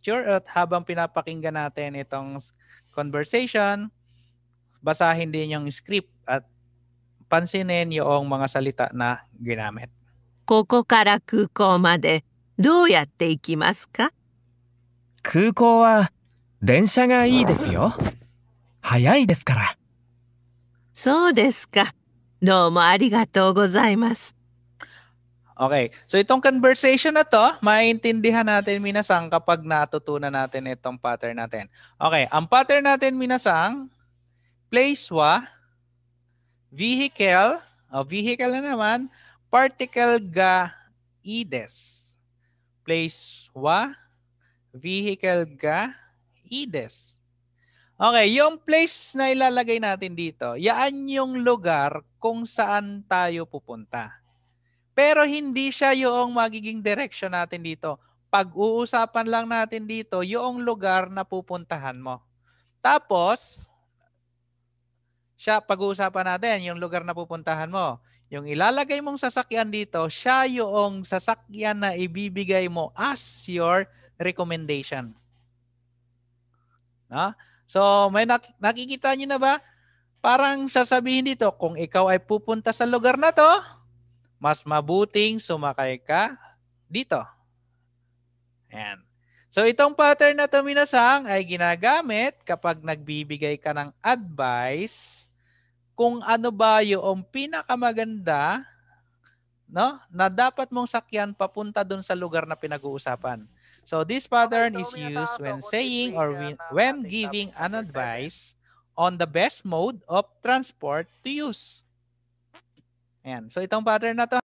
picture at habang pinapakinggan natin itong conversation, basahin din yung script at pansinin yung mga salita na ginamit. ここから空港までどうやって行きますか？ 空港は電車がいいですよ。早いですから。 そうですか。どうもありがとうございます。 Okay, so itong conversation na to, maintindihan natin minasang kapag natutunan natin itong pattern natin. Okay, ang pattern natin minasang, place wa, vehicle, vehicle na naman, particle ga ides. Place wa, vehicle ga ides. Okay, yung place na ilalagay natin dito, yan yung lugar kung saan tayo pupunta. Pero hindi siya yung magiging direction natin dito. Pag-uusapan lang natin dito yung lugar na pupuntahan mo. Tapos, siya pag-uusapan natin yung lugar na pupuntahan mo. Yung ilalagay mong sasakyan dito, siya yung sasakyan na ibibigay mo as your recommendation. No? So, may nakikita nyo na ba? Parang sasabihin dito, kung ikaw ay pupunta sa lugar na to, mas mabuting sumakay ka dito. Ayan. So itong pattern na to minasang ay ginagamit kapag nagbibigay ka ng advice kung ano ba yung pinakamaganda, no, na dapat mong sakyan papunta dun sa lugar na pinag-uusapan. So this pattern is used when saying or when giving an advice on the best mode of transport to use. Ayan. So itong pattern na to.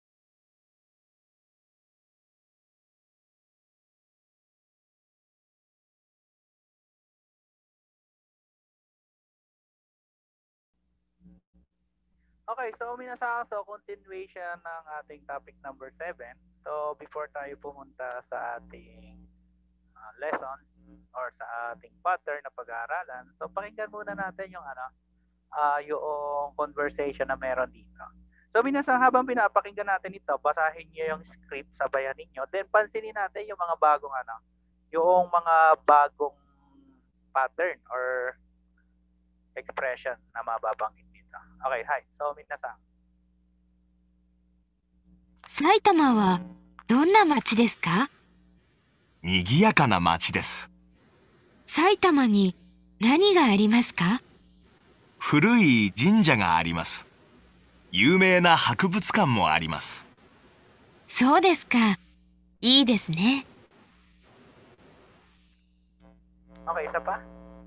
Okay, so minasang, so continuation ng ating topic number 7. So before tayo pumunta sa ating lessons or sa ating pattern na pag-aaralan, so pakinggan muna natin yung yung conversation na meron dito. So minasang habang pinapakinggan natin ito, basahin niyo yung script, sabayan ninyo, then pansinin natin yung mga bagong yung mga bagong pattern or expression na mababanggit dito. Okay, hi. So minasang. 埼玉はどんな町ですか？ 賑やかな町です。 埼玉に何がありますか？ 古い神社があります。有名な博物館もあります。 そうですか。いいですね。 Okay, isa pa?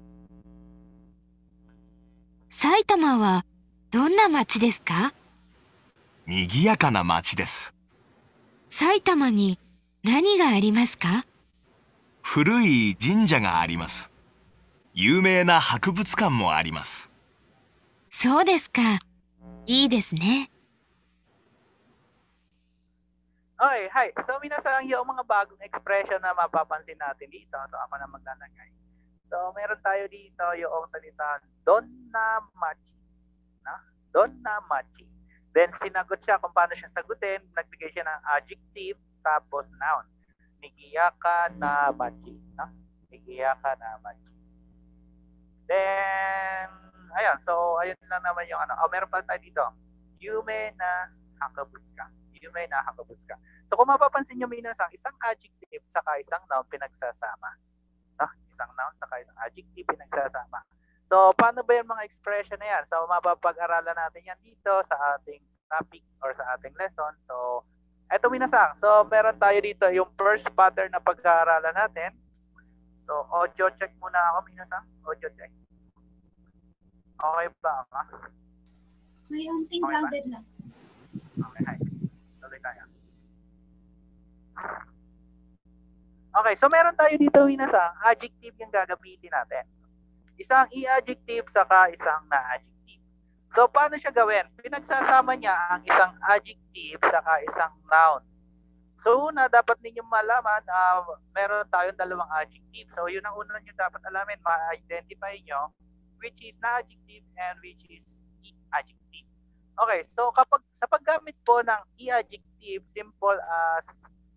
埼玉はどんな町ですか？ 賑やかな町です。 埼玉に何がありますか？ 古い神社があります。有名な博物館もあります。 そうですか。いいですね。 Okay, hi. So minasang yung mga bagong expression na mapapansin natin dito. So ako na maglalagay. So meron tayo dito yung salita Donna Machi. No? Donna Machi. Then sinagot siya kung paano siya sagutin. Nagbigay siya ng adjective tapos noun. Nigiyaka na Machi. No? Nigiyaka na Machi. Then, ayan. So ayun lang naman yung meron pa tayo dito. Yume na Hakabutsuka. Yume na Hakabutsuka. So kung mapapansin nyo minasang isang adjective saka isang noun pinagsasama. No? Isang noun saka isang adjective pinagsasama. So paano ba yung mga expression na yan? So mapapag-aralan natin yan dito sa ating topic or sa ating lesson. So eto minasang. So meron tayo dito yung first pattern na pag-aaralan natin. So audio check muna ako minasang. Audio check. Okay ba? May unting grounded lang. Okay, hi. Tuloy tayo. Okay, so meron tayo dito minasang adjective yung gagamitin natin. Isang i-adjective saka isang na-adjective. So paano siya gawin? Pinagsasama niya ang isang adjective saka isang noun. So una, dapat ninyong malaman, meron tayong dalawang adjective. So yun ang una nyo dapat alamin, ma-identify nyo which is na-adjective and which is i-adjective. Okay, so kapag sa paggamit po ng i-adjective, simple as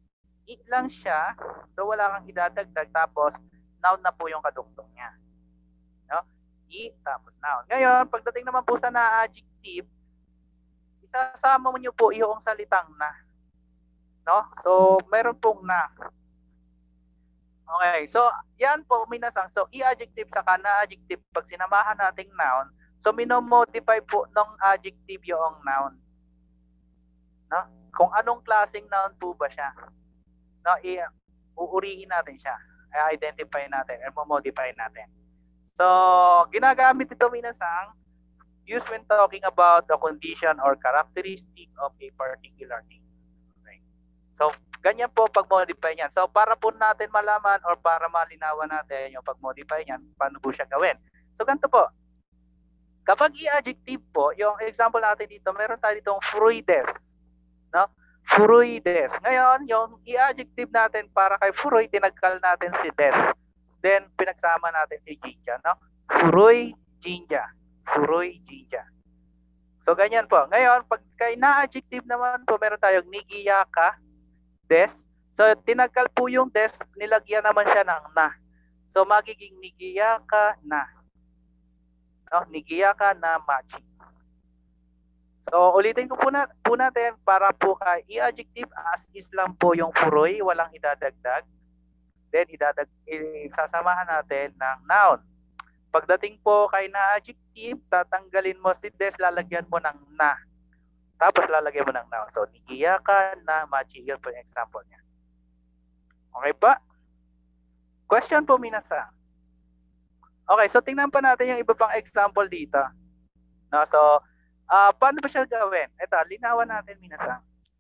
I lang siya, so wala kang idadagdag, tapos noun na po yung kadugtong niya. No? I tapos noun. Ngayon, pagdating naman po sa na-adjective, isasama mo niyo po yung salitang na. No? So, meron pong na. Okay, so yan po minasang. So, i-adjective saka na-adjective, pag sinamahan nating noun, so minomodify po ng adjective yung noun. No? Kung anong klaseng noun po ba siya. No, uurihin natin siya. I-identify natin, i-modify natin. So, ginagamit ito minasang used when talking about the condition or characteristic of a particular thing. Okay. So, ganyan po pag-modify niyan. So, para po natin malaman or para malinawan natin yung pag-modify niyan, paano po siya gawin. So, ganito po. Kapag i-adjective po, yung example natin dito, meron tayo ditong fruides. No? Fruides. Ngayon, yung i-adjective natin para kay fruit, tinagkal natin si des. Then, pinagsama natin si jinja. No? Fruit, jinja. Fruit, jinja. So, ganyan po. Ngayon, pag kay na-adjective naman po, meron tayong nigiyaka, des. So, tinagkal po yung des, nilagyan naman siya ng na. So, magiging nigiyaka na. No? Nigiyaka na machi. So, ulitin ko po natin para po kay i-adjective as is lang po yung furoy, walang idadagdag. Then, sasamahan natin ng noun. Pagdating po kay na-adjective, tatanggalin mo si des, lalagyan mo ng na. Tapos, lalagyan mo ng noun. So, nigiyaka na machi. Yun po yung example niya. Okay pa? Question po, minasa. Okay, so tingnan pa natin yung iba pang example dito. No, so, paano ba siya gawin? Ito, linawan natin minasang.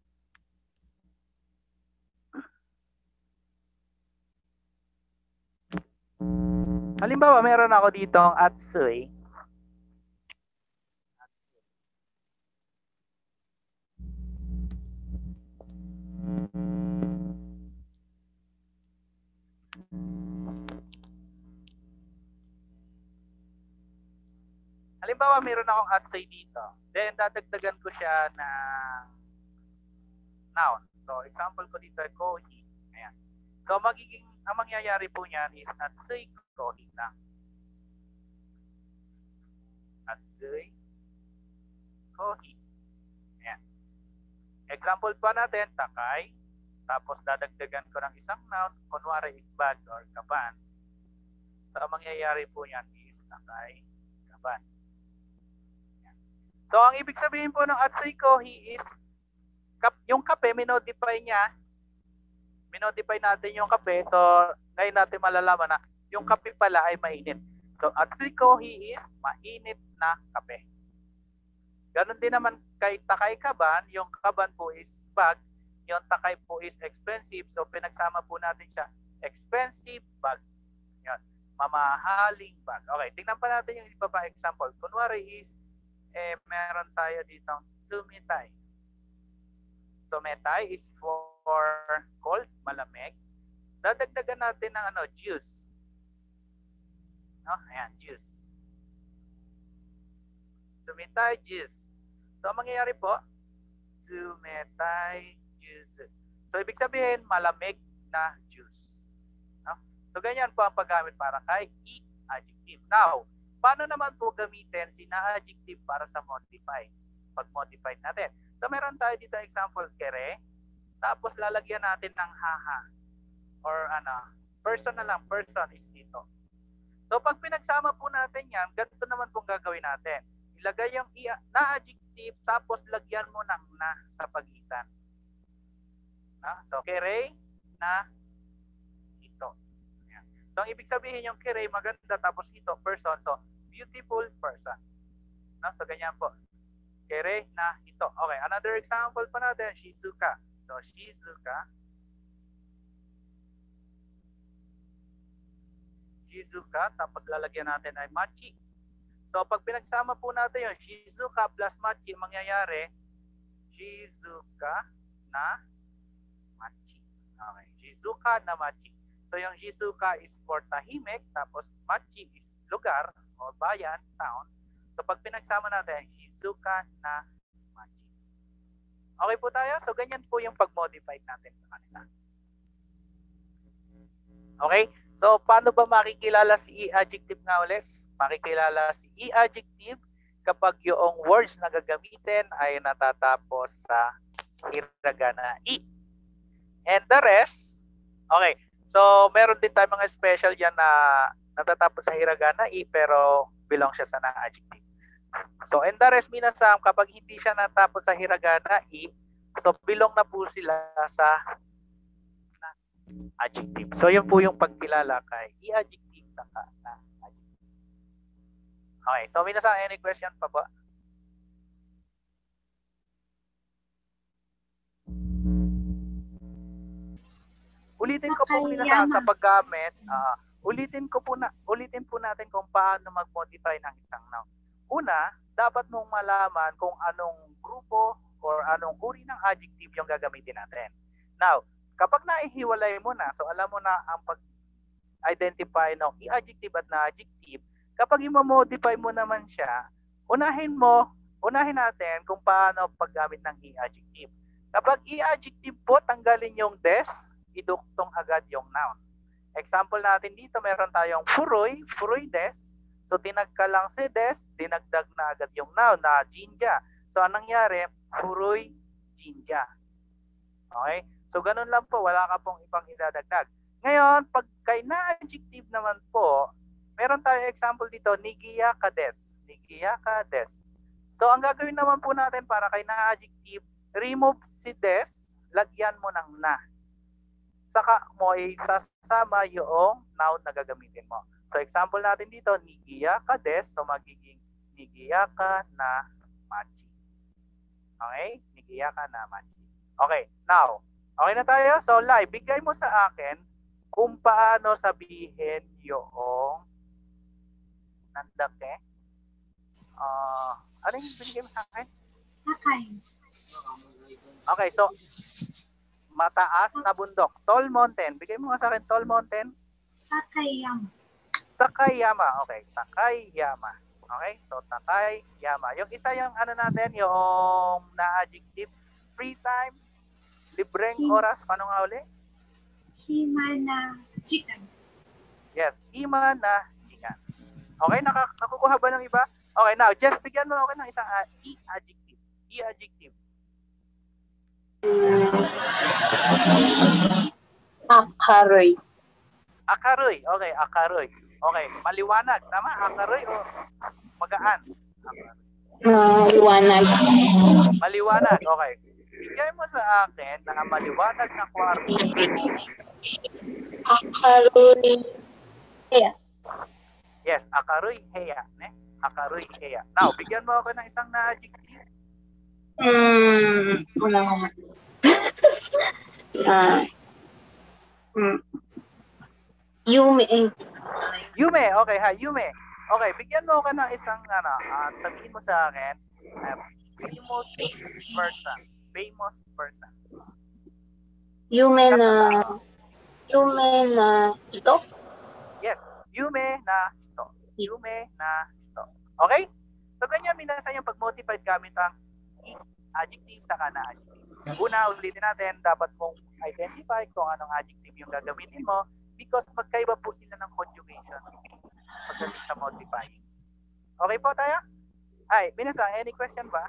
Halimbawa, meron ako dito ang atsui. Halimbawa, meron akong atsui dito. Then, dadagdagan ko siya ng noun. So, example ko dito ay kohi. Ayan. So, ang mangyayari po niyan is atsui kohi na. Atsui kohi. Ayan. Example pa natin, takay. Tapos, dadagdagan ko ng isang noun. Kunwari is bag or kaban. So, ang mangyayari po niyan is takay, kaban. So, ang ibig sabihin po ng atsui kohi is yung kape, minodify niya. Minodify natin yung kape. So, ngayon natin malalaman na yung kape pala ay mainit. So, atsui kohi is mainit na kape. Ganon din naman kay takay kaban. Yung kaban po is bag. Yung takay po is expensive. So, pinagsama po natin siya. Expensive bag. Yan. Mamahaling bag. Okay, tingnan pa natin yung iba pa example. Kunwari is meron tayo dito sumitay. Sumitay is for cold, malamig. Dadagdagan natin ng juice. No? Ayan, juice. Sumitay, juice. So, ang mangyayari po, sumitay, juice. So, ibig sabihin, malamig na juice. No? So, ganyan po ang paggamit para kay i-adjective. Now, paano naman po gamitin si na-adjective para sa modify? Pag-modify natin. So, meron tayo dito example, kere. Tapos, lalagyan natin ng haha. Or person na lang. Person is dito. So, pag pinagsama po natin yan, ganito naman pong gagawin natin. Ilagay yung na-adjective, tapos lagyan mo ng na sa pagitan. So, kere na ito. Ayan. So, ang ibig sabihin yung kere, maganda, tapos ito, person. So, beautiful person. No? So, ganyan po. Kere na ito. Okay, another example pa natin, Shizuka. So, Shizuka. Shizuka, tapos lalagyan natin ay machi. So, pag pinagsama po natin yung Shizuka plus machi, mangyayari, Shizuka na machi. Okay, Shizuka na machi. So, yung Shizuka is for tahimik, tapos machi is lugar o bayan, town. So, pag pinagsama natin, Shizuka na machi. Okay po tayo? So, ganyan po yung pag-modify natin sa kanila. Okay? So, paano ba makikilala si e-adjective nga ulit? Makikilala si e-adjective kapag yung words na gagamitin ay natatapos sa hiragana E. And the rest, okay. So, meron din tayo mga special dyan na natatapos sa hiragana E pero belong siya sa na-adjective. So, and the rest, minasam, kapag hindi siya natapos sa hiragana E, so belong na po sila sa adjective. So, yun po yung pagkilala kay e-adjective sa na-adjective. Okay, so minasam, any question pa ba? Ulitin ko po minasam sa paggamit, ulitin po natin kung paano mag-modify ng isang noun. Una, dapat mong malaman kung anong grupo or anong uri ng adjective yung gagamitin natin. Now, kapag naihiwalay mo na, so alam mo na ang pag-identify ng e-adjective at na-adjective, kapag i-modify mo naman siya, unahin natin kung paano paggamit ng e-adjective. Kapag e-adjective po, tanggalin yung des, iduktong agad yung noun. Example natin dito, meron tayong furoy des. So, tinagka lang si des, dinagdag na agad yung noun na jinja. So, anong nangyari? Furoy, jinja. Okay? So, ganun lang po. Wala ka pong ibang idadagdag. Ngayon, pag kay na-adjective naman po, meron tayong example dito, nigiya ka des. Nigiya ka des. So, ang gagawin naman po natin para kay na-adjective, remove si des, lagyan mo ng na. Saka mo isasama yung noun na gagamitin mo. So, example natin dito, nigiya ka des, so magiging nigiya ka na machi. Okay? Nigiya ka na machi. Okay, now, okay na tayo? So, Lai, bigay mo sa akin kung paano sabihin yung nandake. Ano yung binigay mo sa akin? Takay. Okay, so, mataas na bundok. Tall mountain. Bigay mo nga sa akin, tall mountain. Takayama. Takayama. Okay, Takayama. Okay, so Takayama. Yung isa yung ano natin, yung na-adjective, free time, libreng oras. Paano nga uli? Himana chicken. Yes, hima na chikan. Okay, nakukuha ba ng iba? Okay, now, just bigyan mo ako ng isang e-adjective. E-adjective. Akaroy. Akaroy. Okay, akaroy. Okay, maliwanag. Tama? Akaroy o magaan? Liwanag. Maliwanag. Okay. Bigay mo sa akin na maliwanag na kwarto. Akaroy. Yeah. Yes, akaroy heya. Akaroy heya. Now, bigyan mo ako ng isang na-adjective. Wala ko man. Yume. Yume, okay ha, Yume. Okay, bigyan mo ako ng isang sabihin mo sa akin, famous person. Famous person. Yume na ito? Yes, Yume na ito. Yume na ito. Okay? So, ganyan minsan yung pag-modified gamit ang adjective saka na adjective. Una, ulitin natin, dapat mong identify kung anong adjective yung gagamitin mo because magkaiba po sila ng conjugation pagdating sa modifying. Okay po tayo? Ay, minasa, any question ba?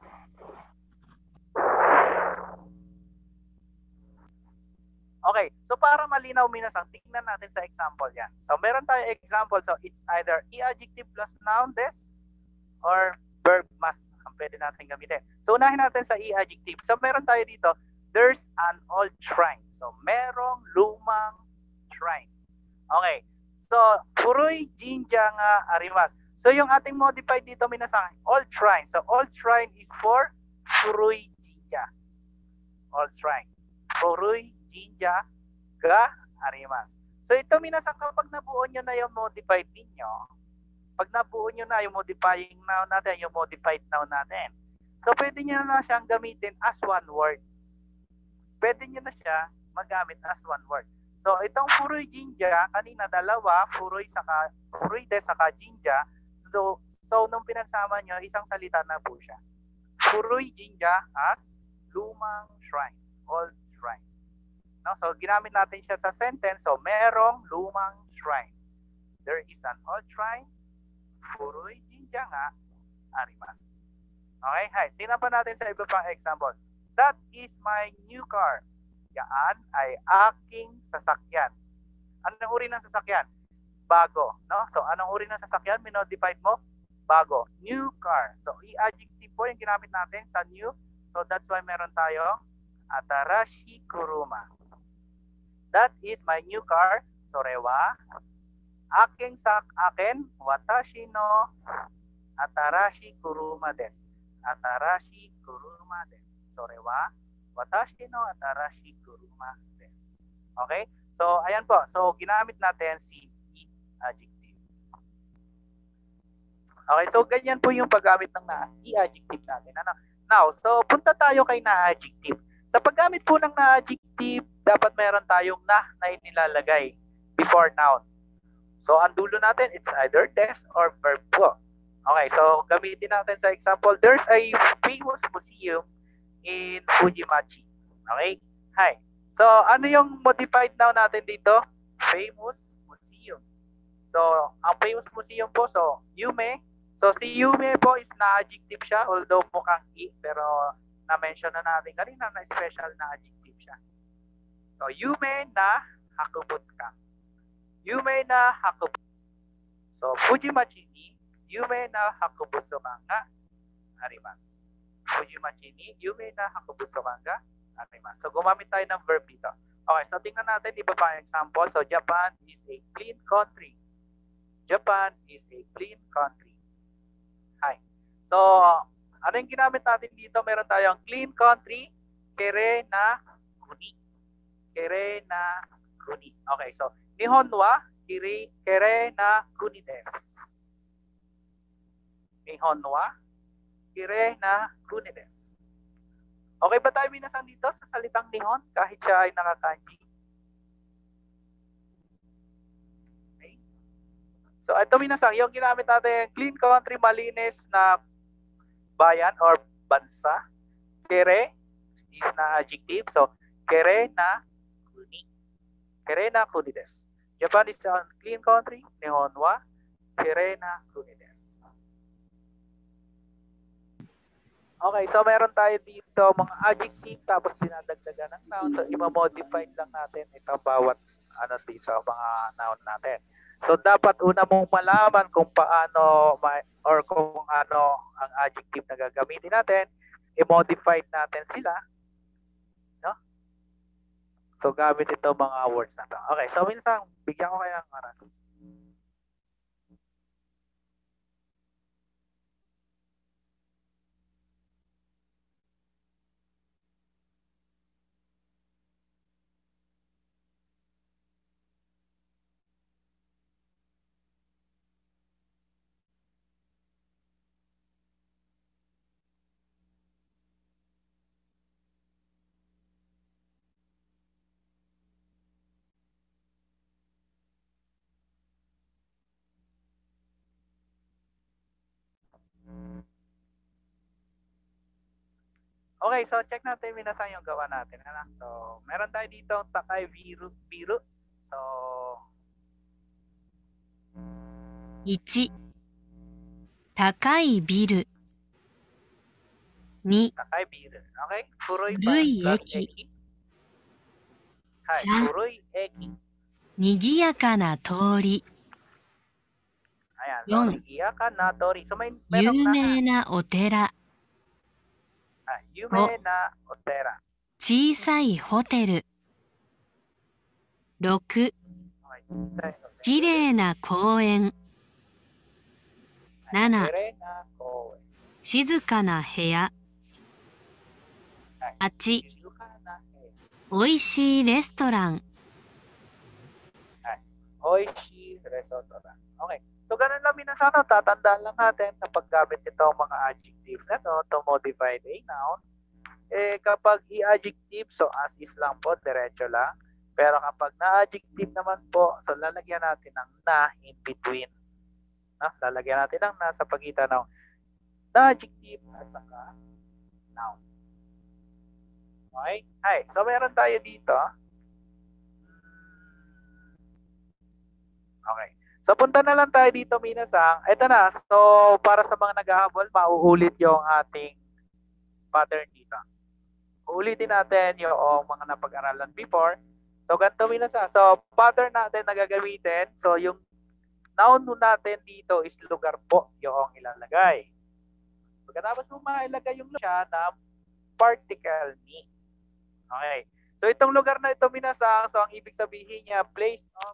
Okay, so para malinaw minasang, tingnan natin sa example yan. So meron tayo example, so it's either e-adjective plus noun des or verb mas ang pwede natin gamitin. So unahin natin sa e-adjective. So meron tayo dito, there's an old shrine. So merong lumang shrine. Okay, so furoy jinja nga arimas. So yung ating modified dito minasang, old shrine. So old shrine is for furoy jinja. Old shrine. Furoy jinja ga arimas. So ito minasang kapag nabuo nyo na yung modified ninyo, pag nabuo nyo na yung modifying noun natin, yung modified noun natin, so pwede nyo na siyang gamitin as one word. Pwede nyo na siya magamit as one word. So itong furoy jinja, kanina dalawa, furoy de saka jinja, so nung pinagsama nyo, isang salita na po siya. Furoy jinja as lumang shrine, old shrine. No? So, ginamit natin siya sa sentence. So, merong lumang shrine. There is an old shrine. Furui jinja nga arimasu. Okay? Hay. Tingnan pa natin sa iba pang example. That is my new car. Yan ay aking sasakyan. Anong uri ng sasakyan? Bago. No? So, anong uri ng sasakyan? Minodified mo? Bago. New car. So, i-adjective po yung ginamit natin sa new. So, that's why meron tayo atarashi kuruma. That is my new car. Sorewa. Akin watashi no atarashi kuruma desu. Atarashi kuruma desu. Sorewa watashi no atarashi kuruma desu. Okay? So, ayan po. So, ginamit natin si i-adjective. Okay, so ganyan po yung paggamit ng na-i-adjective natin. Now, so punta tayo kay na-adjective. Sa paggamit po ng na-adjective, dapat meron tayong na inilalagay before noun. So, ang dulo natin, it's either des or verb po. Okay, so gamitin natin sa example. There's a famous museum in Fujimachi. Okay? Hi. So, ano yung modified noun natin dito? Famous museum. So, ang famous museum po, so, Yume. So, si Yume po is na-adjective siya, although mukhang i, pero na-mention na natin kanina na special na adjective siya. So, Yume na Hakubutsukan. Yume na Hakubutsukan. So, Fujimachi ni Yume na Hakubutsukan ga arimasu. Fujimachi ni Yume na Hakubutsukan ga arimasu. So, gumamit tayo ng verb dito. Okay, so tingnan natin iba pang example. So, Japan is a clean country. Japan is a clean country. Hi. So, ano yung ginamit natin dito? Meron tayong clean country, kere na kuni. Kere na kuni. Okay, so, Nihon wa kere na kuni desu. Nihon wa kere na kuni desu. Okay ba tayo minasan dito sa salitang Nihon kahit siya ay nakakanji? Okay. So, ito minasan, yung ginamit natin, clean country, malinis na bayan or bansa. Kere is na adjective. So, kere na kuni. Kere na kuni desu. Japan is a clean country. Nihon wa kere na kuni desu. Okay, so meron tayo dito mga adjective tapos dinadagdagan ng noun. So, i-modify lang natin ito bawat ano dito, mga noun natin. So, dapat una mong malaman kung paano or kung ano ang adjective na gagamitin natin. I-modify natin sila. No? So, gamit ito mga words na to. Okay, so minsan, bigyan ko kayo ng oras. Okay, so check natin minasan yung gawa natin. So, meron tayo dito takay biru. So, 1、高いビル。2、 takay biru. Okay? Furoy pa Furoy plus eki. eki. Hi, 3、 furoy eki. にぎやかな通り。 Ayan, so, Yun. iiyakan na tori. So, 有 merong na. 名なお寺。 Yume na otera. 小さいホテル。6、 Okay, chisay otera. きれいな公園。7、 Kere na koe. 静かな部屋。8、 Shizuka na he. おいしいレストラン。 Oishi restaurant. Okay. So, ganun lang minasan. Tatandaan lang natin sa paggamit nitong mga adjectives na to modify a noun. Kapag i-adjective, so as is lang po, diretso lang. Pero kapag na-adjective naman po, so lalagyan natin ng na in between. Lalagyan natin ng na sa pagitan ng na-adjective at saka noun. Okay? Hi. So, meron tayo dito. Okay. So, punta na lang tayo dito, Minasang. Ito na. So, para sa mga naghahabol, mauulit yung ating pattern dito. Uulitin natin yung mga napag-aralan before. So, ganito, Minasang. So, pattern natin na gagamitin. So, yung noun natin dito is lugar po yung ilalagay. Pagkatapos mo mailagay yung siya na particle ni. Okay. So, itong lugar na ito, Minasang, so ang ibig sabihin niya, place of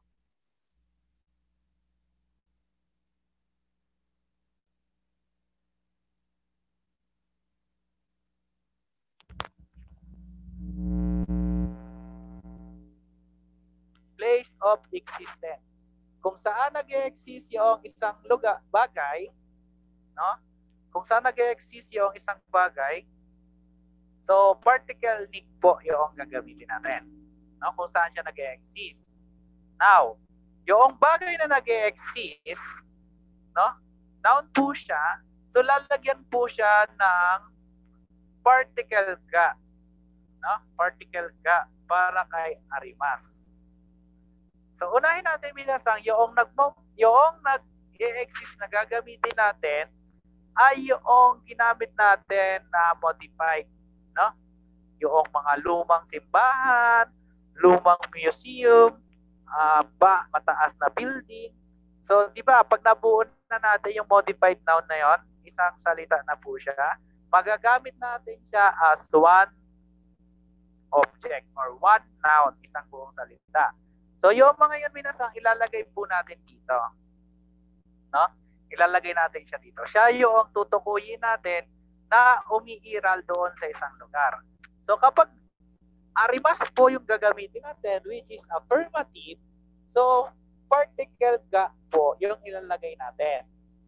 existence. Kung saan nag-e-exist yung isang lugar, bagay, no? Kung saan nag-e-exist yung isang bagay, so particle ni po yung gagamitin natin. No? Kung saan siya nag-e-exist. Now, yung bagay na nag-e-exist, no? Noun po siya, so lalagyan po siya ng particle ga. No? Particle ga para kay Arimas. So, unahin natin, Minasang, yung nag-e-exist na gagamitin natin ay yung ginamit natin na modified. No? Yung mga lumang simbahan, lumang museum, mataas na building. So, di ba, pag nabuo na natin yung modified noun na yon, isang salita na po siya, magagamit natin siya as one object or one noun, isang buong salita. So, yung mga yun, Minasang, ilalagay po natin dito. No? Ilalagay natin siya dito. Siya yung tutukuyin natin na umiiral doon sa isang lugar. So, kapag Arimas po yung gagamitin natin, which is affirmative, so, particle ga po yung ilalagay natin.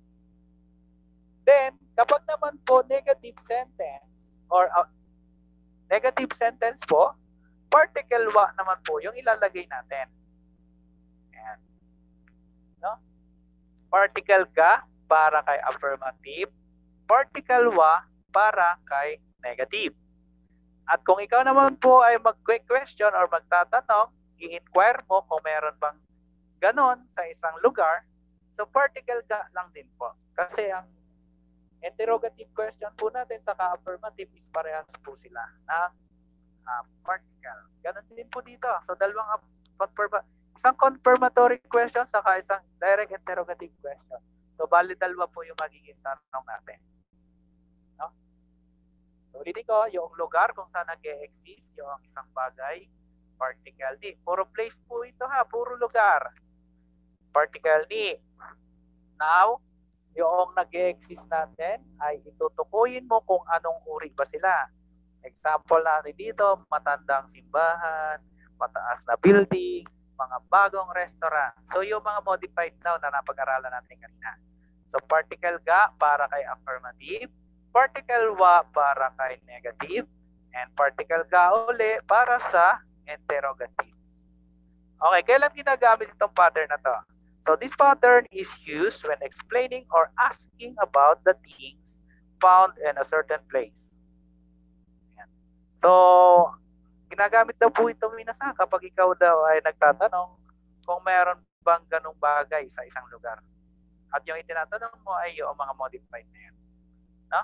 Then, kapag naman po negative sentence or negative sentence po, particle wa naman po yung ilalagay natin. Ayan. No? Particle ga para kay affirmative, particle wa para kay negative. At kung ikaw naman po ay mag-question or magtatanong, i-inquire mo kung meron bang ganon sa isang lugar, so particle ga lang din po. Kasi ang interrogative question po natin sa affirmative is parehas po sila na particle. Ganon din po dito. So dalawang isang confirmatory question saka isang direct interrogative question. So bali dalawa po yung magiging tanong natin. No? So ulitin ko, yung lugar kung saan nag-e-exist yung isang bagay, particle ni. Puro place po ito ha, puro lugar. Particle ni. Now, yung nag-e-exist natin ay itutukuyin mo kung anong uri ba sila. Example natin dito, matandang simbahan, mataas na building, mga bagong restaurant. So yung mga modified noun na napag-aralan natin kanina. So particle ga para kay affirmative, particle wa para kay negative, and particle ga uli para sa interrogatives. Okay, kailan ginagamit itong pattern na to? So this pattern is used when explaining or asking about the things found in a certain place. Ayan. So, ginagamit daw po ito, Minasang, kapag ikaw daw ay nagtatanong kung meron bang ganong bagay sa isang lugar. At yung itinatanong mo ay yung mga modified na yan. No?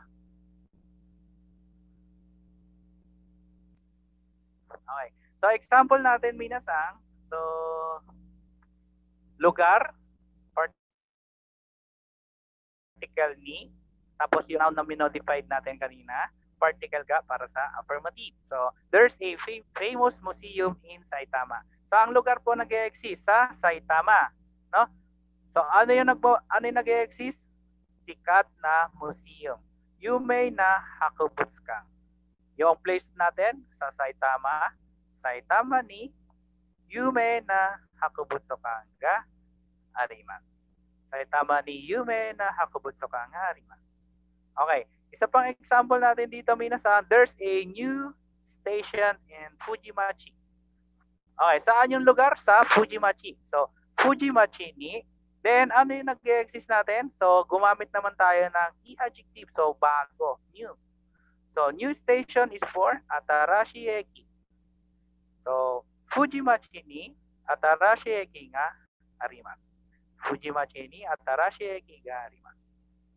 Okay. So, example natin, Minasang. So, lugar, particle ni, tapos yung noun na minodified natin kanina, particle ga para sa affirmative. So, there's a famous museum in Saitama. So, ang lugar po nag-e-exist sa Saitama, no? So, ano yung nag-e-exist? Sikat na museum. Yume na Hakubutsukan. Yung place natin sa Saitama, Saitama ni Yume na Hakubutsukan ga arimasu. Saitama ni Yume na Hakubutsukan ga arimasu. Okay. Isa pang example natin dito, Minasang, there's a new station in Fujimachi. Okay, saan yung lugar? Sa Fujimachi. So, Fujimachi ni, then ano yung nag-exist natin? So, gumamit naman tayo ng i-adjective. So, bago, new. So, new station is for Atarashi Eki. So, Fujimachi ni Atarashi Eki nga arimasu. Fujimachi ni atarashi eki ga arimasu.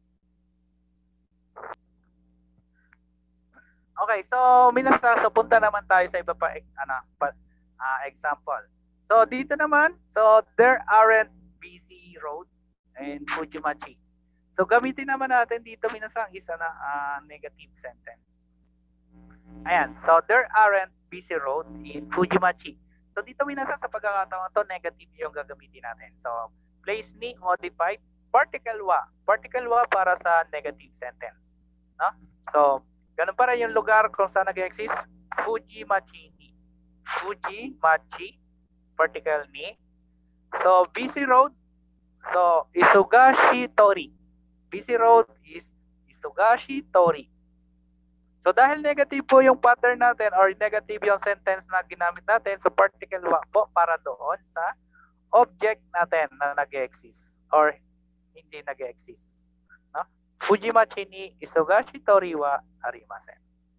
Okay, so minasan, so punta naman tayo sa iba pa example. So dito naman, so there aren't busy road in Fujimachi. So gamitin naman natin dito minasan isa na negative sentence. Ayan, so there aren't busy road in Fujimachi. So dito minasan sa pagkakataon to negative yung gagamitin natin. So place ni modified particle wa. Particle wa para sa negative sentence, no? So ganun pa rin yung lugar kung saan nag-exist, Fujimachi ni. Fujimachi, particle ni. So, busy road, so, Isugashi Tori. Busy road is Isugashi Tori. So, dahil negative po yung pattern natin or negative yung sentence na ginamit natin, so particle wa po para doon sa object natin na nag-exist or hindi nag-exist. No? Fujimachi ni Isugashi Tori wa arimasen.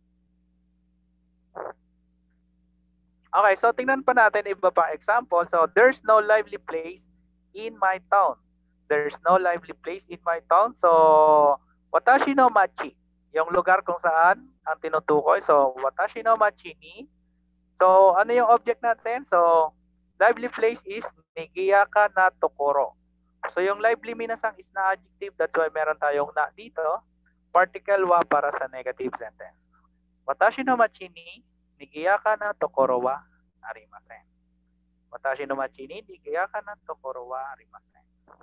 Okay, so tingnan pa natin iba pang example. So, there's no lively place in my town. There's no lively place in my town. So, watashi no machi. Yung lugar kung saan ang tinutukoy. So, watashi no machi ni. So, ano yung object natin? So, lively place is nigiyaka na tokoro. So, yung lively minasang is na adjective. That's why meron tayong na dito. Particle wa para sa negative sentence. Watashi no machi ni nigiyaka na tokoro wa arimasen. Watashi no machi ni nigiyaka na tokoro wa arimasen.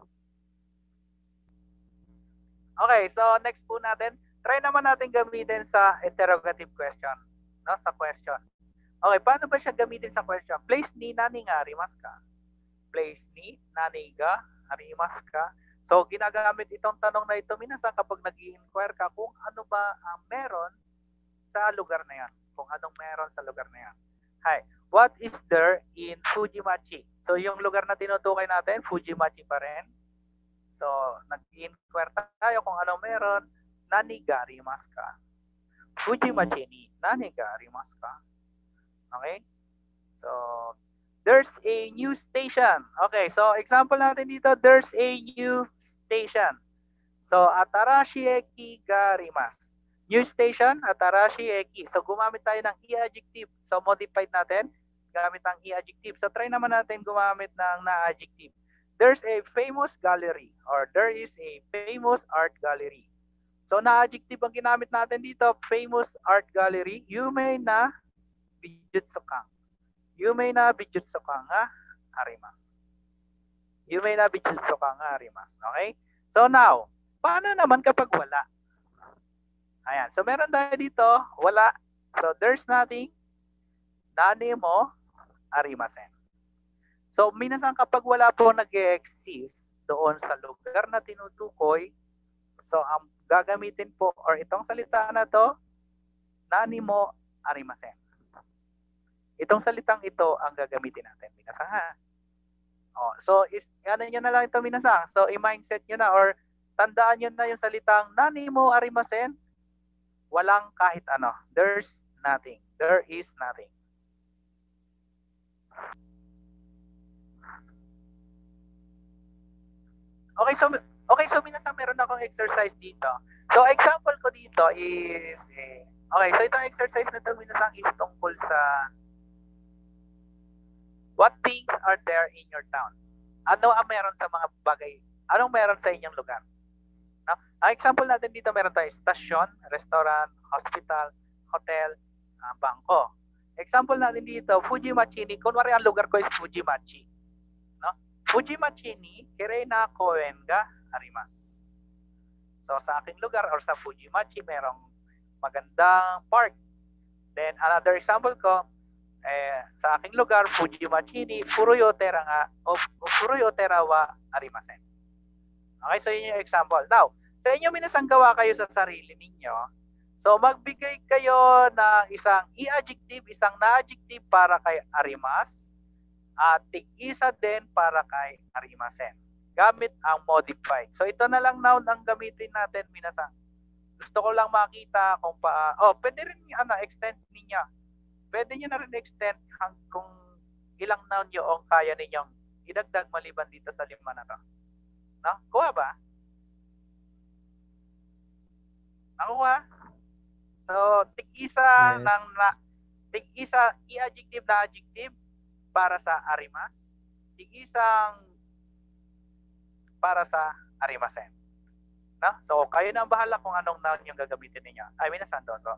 Okay, so next po natin. Try naman natin gamitin sa interrogative question. No, sa question. Okay, paano ba siya gamitin sa question? Place ni nani nga arimasu ka? Place ni nani ga arimasu ka? So, ginagamit itong tanong na ito minsan kapag nag-i-inquire ka kung ano ba ang meron sa lugar na yan. Kung anong meron sa lugar na yan. Hi, what is there in Fujimachi? So, yung lugar na tinutukoy natin, Fujimachi pa rin. So, nag-i-inquire tayo kung anong meron. Nani ga arimasu ka? Fujimachi ni nani ga arimasu ka? Okay? So, there's a new station. Okay, so example natin dito, there's a new station. So, atarashi eki ga arimasu. New station, atarashi eki. So, gumamit tayo ng i-adjective. So, modified natin, gamit ang i-adjective. So, try naman natin gumamit ng na-adjective. There's a famous gallery or there is a famous art gallery. So, na-adjective ang ginamit natin dito, famous art gallery, yume na bijutsukan. Yume na bijutsukan nga arimasu. Yume na bijutsukan nga arimasu. Okay? So, now, paano naman kapag wala? Ayan. So, meron tayo dito, wala. So, there's nothing. Nani mo arimasen. So, minsan kapag wala po nag-exist doon sa lugar na tinutukoy, so, ang gagamitin po, or itong salita na to, nani mo arimasen. Itong salitang ito ang gagamitin natin. Minsan ha. Oh, so, ano nyo na lang ito minsan. So, i-mindset nyo na or tandaan nyo na yung salitang nani mo arimasen. Walang kahit ano. There's nothing. There is nothing. Okay, so minsan meron akong exercise dito. So, example ko dito is, okay, so itong exercise na ito minsan is tungkol sa what things are there in your town? Ano ang meron sa mga bagay? Anong meron sa inyong lugar? No? Ang example natin dito, meron tayo stasyon, restaurant, hospital, hotel, bangko. Example natin dito, Fujimachi ni, kunwari ang lugar ko is Fujimachi. No? Fujimachi ni, kirei na koen ga arimasu. So sa aking lugar or sa Fujimachi, merong magandang park. Then another example ko, sa aking lugar, Fujimachi ni, Furuyotera nga, o Furuyotera wa arimasen. Okay, so yun yung example. Now, sa inyo minasang gawa kayo sa sarili ninyo. So, magbigay kayo ng isang i-adjective, isang na-adjective para kay arimas, at tig-isa din para kay arimasen. Gamit ang modified. So, ito na lang noun ang gamitin natin minasang. Gusto ko lang makita kung pwede rin extend niya. Pwede nyo na rin extend kung ilang noun yung kaya ninyong idagdag maliban dito sa 5 na to. No? Kuha ba? Nakuha? So, tig-isa Yes. ng tig-isa i-adjective na adjective para sa arimas. Tig-isang para sa arimasen. No? So, kayo na ang bahala kung anong noun yung gagamitin ninyo. Ay, minasan doso.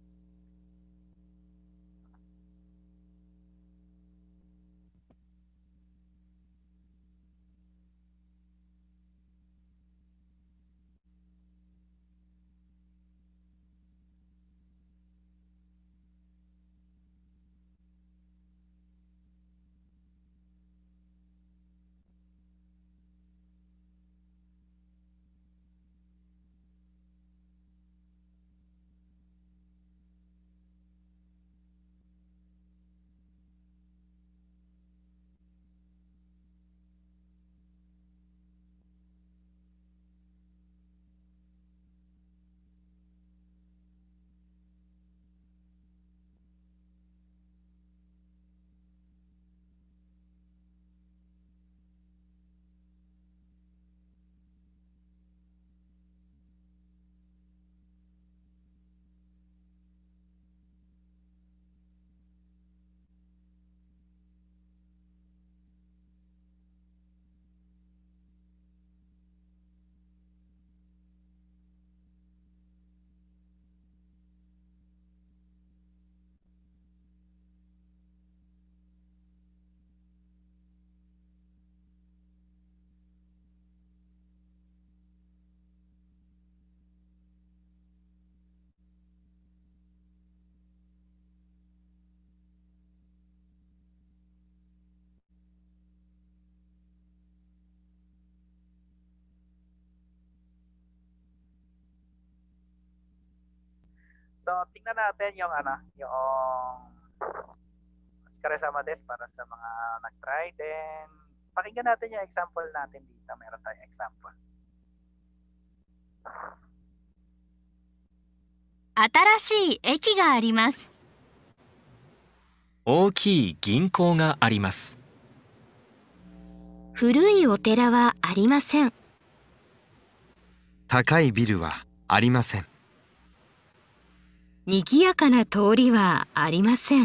So, tingnan natin yung Karesama des para sa mga nag-try. Then, pakinggan natin yung example natin dito. Meron tayong example. 新しい駅があります。 大きい銀行があります。 古いお寺はありません。 高いビルはありません。 賑やかな通りはありません。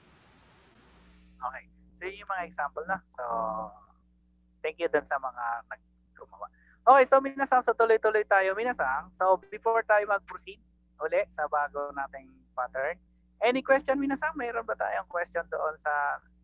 Okay. So, yun yung mga example na. So, thank you dun sa mga nag-gumawa. Okay, so minasang, so tuloy-tuloy tayo. Minasang, so before tayo mag-proceed uli sa bago nating pattern, any question, minasang? Mayroon ba tayong question doon sa,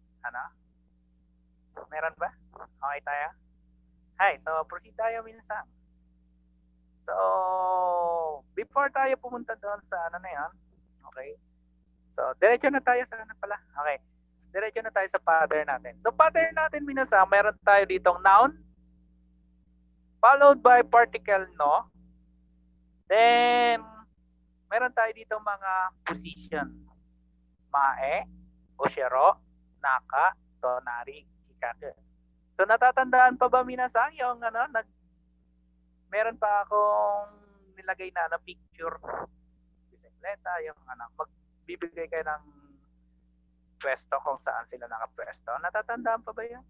meron ba? Okay tayo? Hi, so proceed tayo, minasang. So, before tayo pumunta doon sa na yan, okay? So, diretso na tayo sa pala. Okay. Diretso na tayo sa pattern natin. So, pattern natin, minasang, meron tayo ditong noun, followed by particle no. Then, meron tayo ditong mga position. Mae, oshiro, naka, tonari, chikaku. So, natatandaan pa ba, minasang, yung meron pa akong nilagay na picture. Bisikleta, yung magbibigay kayo ng pwesto kung saan sila nakapwesto. Natatandaan pa ba yun?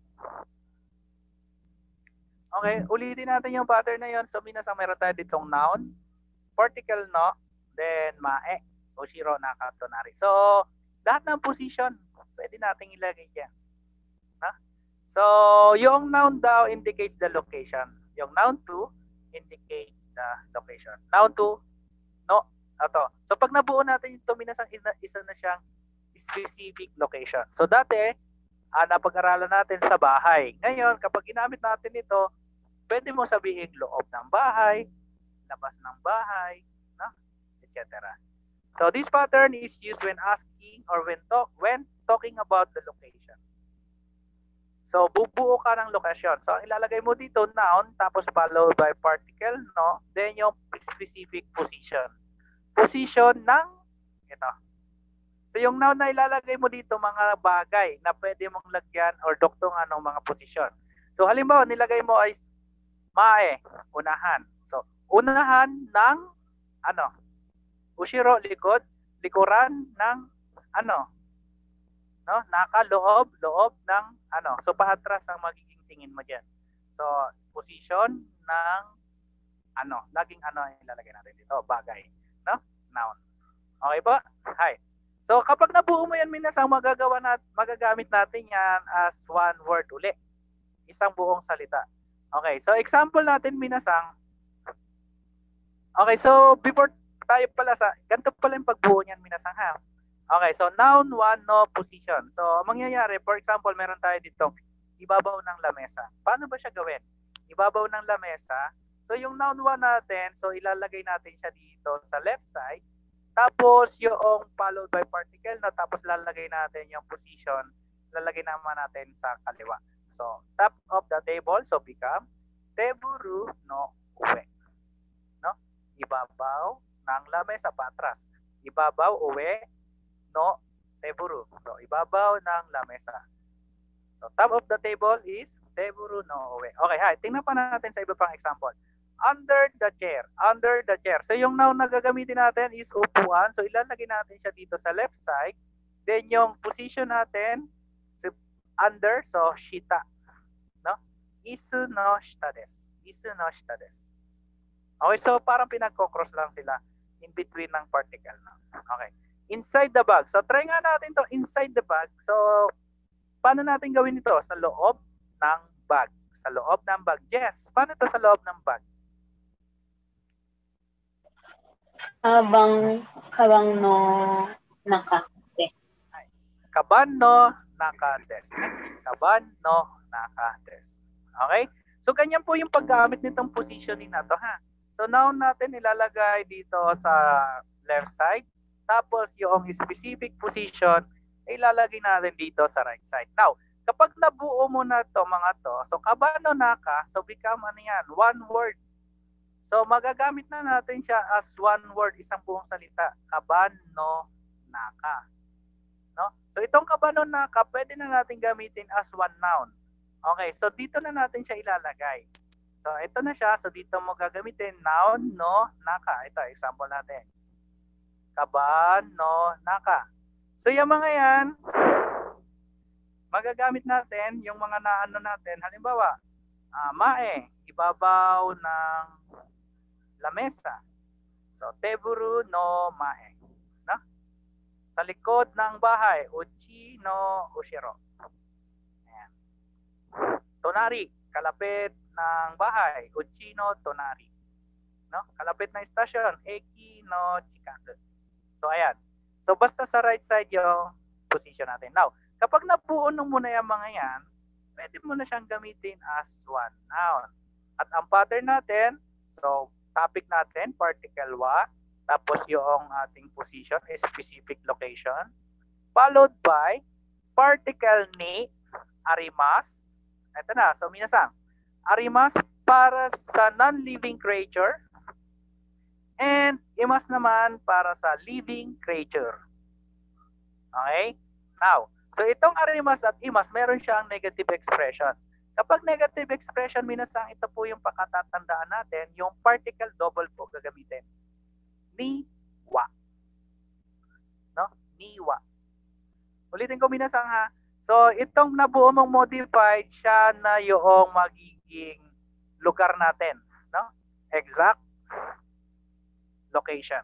Okay, ulitin natin yung pattern na yun. So, minasang meron tayo ditong noun, particle no, then mae, oshiro, naka, tonari. So, lahat ng position, pwede nating ilagay dyan. So, yung noun daw indicates the location. Yung noun to indicates the location. Noun to, no, ito. So, pag nabuo natin ito, minasang isa na siyang specific location. So, dati, napag-aralan natin sa bahay. Ngayon, kapag ginamit natin ito, pwede mo sabihin loob ng bahay, labas ng bahay, no? Etc. So, this pattern is used when asking or when talking about the locations. So, bubuo ka ng lokasyon. So, ang ilalagay mo dito, noun, tapos followed by particle, no? Then, yung specific position. Position ng ito. So, yung noun na ilalagay mo dito, mga bagay na pwede mong lagyan or doktungan ng mga posisyon. So, halimbawa, nilagay mo ay mae, unahan. So, unahan ng ushiro, likod, likuran ng no? Naka, loob ng so paatras ang magiging tingin mo diyan. So, position ng ano. Laging ano ang ilalagay natin dito. Bagay. No? Noun. Okay po? Hi. So, kapag nabuo mo yan, minasang magagamit natin yan as one word uli. Isang buong salita. Okay. So, example natin, minasang. Okay. So, before tayo pala ganito pala yung pagbuo niyan, minasang ha. Okay. So, noun 1, no position. So, mangyayari, for example, meron tayo ditong ibabaw ng lamesa. Paano ba siya gawin? Ibabaw ng lamesa. So, yung noun 1 natin, so ilalagay natin siya dito sa left side. Tapos, yung followed by particle na, tapos lalagay natin yung position, lalagay naman natin sa kaliwa. So, top of the table, so become teburu no uwe. No? Ibabaw ng lamesa patras. Ibabaw uwe no teburu. So, ibabaw ng lamesa. So, top of the table is teburu no uwe. Okay, hi. Tingnan pa natin sa iba pang example. Under the chair. Under the chair. So, yung noun na gagamitin natin is upuan. So, ilalagay natin siya dito sa left side. Then, yung position natin, so, under, so, shita. No? Isu no shita desu. Isu no shita desu. Okay, so, parang pinagko-cross lang sila in between ng particle. No? Okay. Inside the bag. So, try nga natin to inside the bag. So, paano natin gawin ito? Sa loob ng bag. Sa loob ng bag. Yes. Paano ito sa loob ng bag? Habang no naka. Kaban no naka-des. Kaban no naka-des. Okay? So, ganyan po yung paggamit nitong positioning na to, ha? So, noun natin ilalagay dito sa left side. Tapos, yung specific position, ilalagay natin dito sa right side. Now, kapag nabuo mo na to mga to, so kaban no naka, so become ano yan? One word. So, magagamit na natin siya as one word, isang buong salita. Kaban no naka. No? So, itong kaban no naka, pwede na natin gamitin as one noun. Okay, so dito na natin siya ilalagay. So, ito na siya. So, dito mo gagamitin noun no naka. Ito, example natin. Kaban no naka. So, yung mga yan, magagamit natin yung mga naano natin. Halimbawa, mae, ibabaw ng lamesa. So, teburu no mae. No? Sa likod ng bahay, uchi no ushiro. Ayan. Tonari, kalapit ng bahay, uchi no tonari. No? Kalapit ng istasyon, eki no chikaku. So, ayan. So, basta sa right side yung position natin. Now, kapag nabuo mo na yung mga yan, pwede mo na siyang gamitin as one noun. At ang pattern natin, so, topic natin, particle wa, tapos yung ating position is specific location, followed by particle ni, arimas. Ito na, so minasang, arimas para sa non-living creature, and imas naman para sa living creature. Okay? Now, so itong arimas at imas, meron siyang negative expression. Kapag negative expression, minasang ito po yung pakatatandaan natin, yung particle double po gagamitin. Ni, wa. No? Ni, wa. Ulitin ko minasang ha. So, itong nabuo mong modified, siya na yung magiging lugar natin. No? Exact location.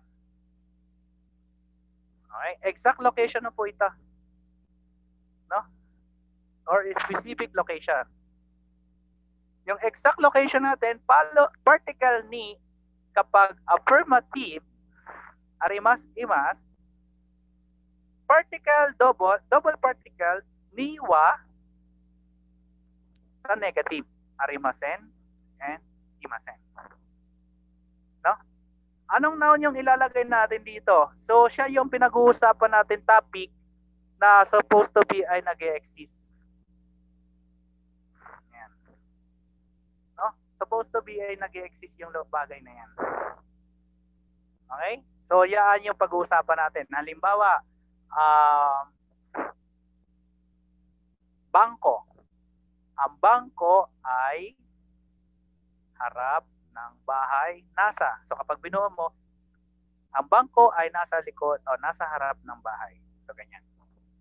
Okay? Exact location na po ito. No? Or specific location. Yung exact location natin, particle ni, kapag affirmative, arimas, imas, particle double particle, ni, wa, sa negative, arimasen, and imasen. No? Anong noun yung ilalagay natin dito? So, siya yung pinag-uusapan natin topic na supposed to be ay nag-e-exist. Yan. No? Supposed to be ay nag-e-exist yung bagay na yan. Okay? So, yan yung pag-uusapan natin. Halimbawa, bangko. Ang bangko ay harap ng bahay nasa. So, kapag binuo mo, ang bangko ay nasa likod o nasa harap ng bahay. So, ganyan.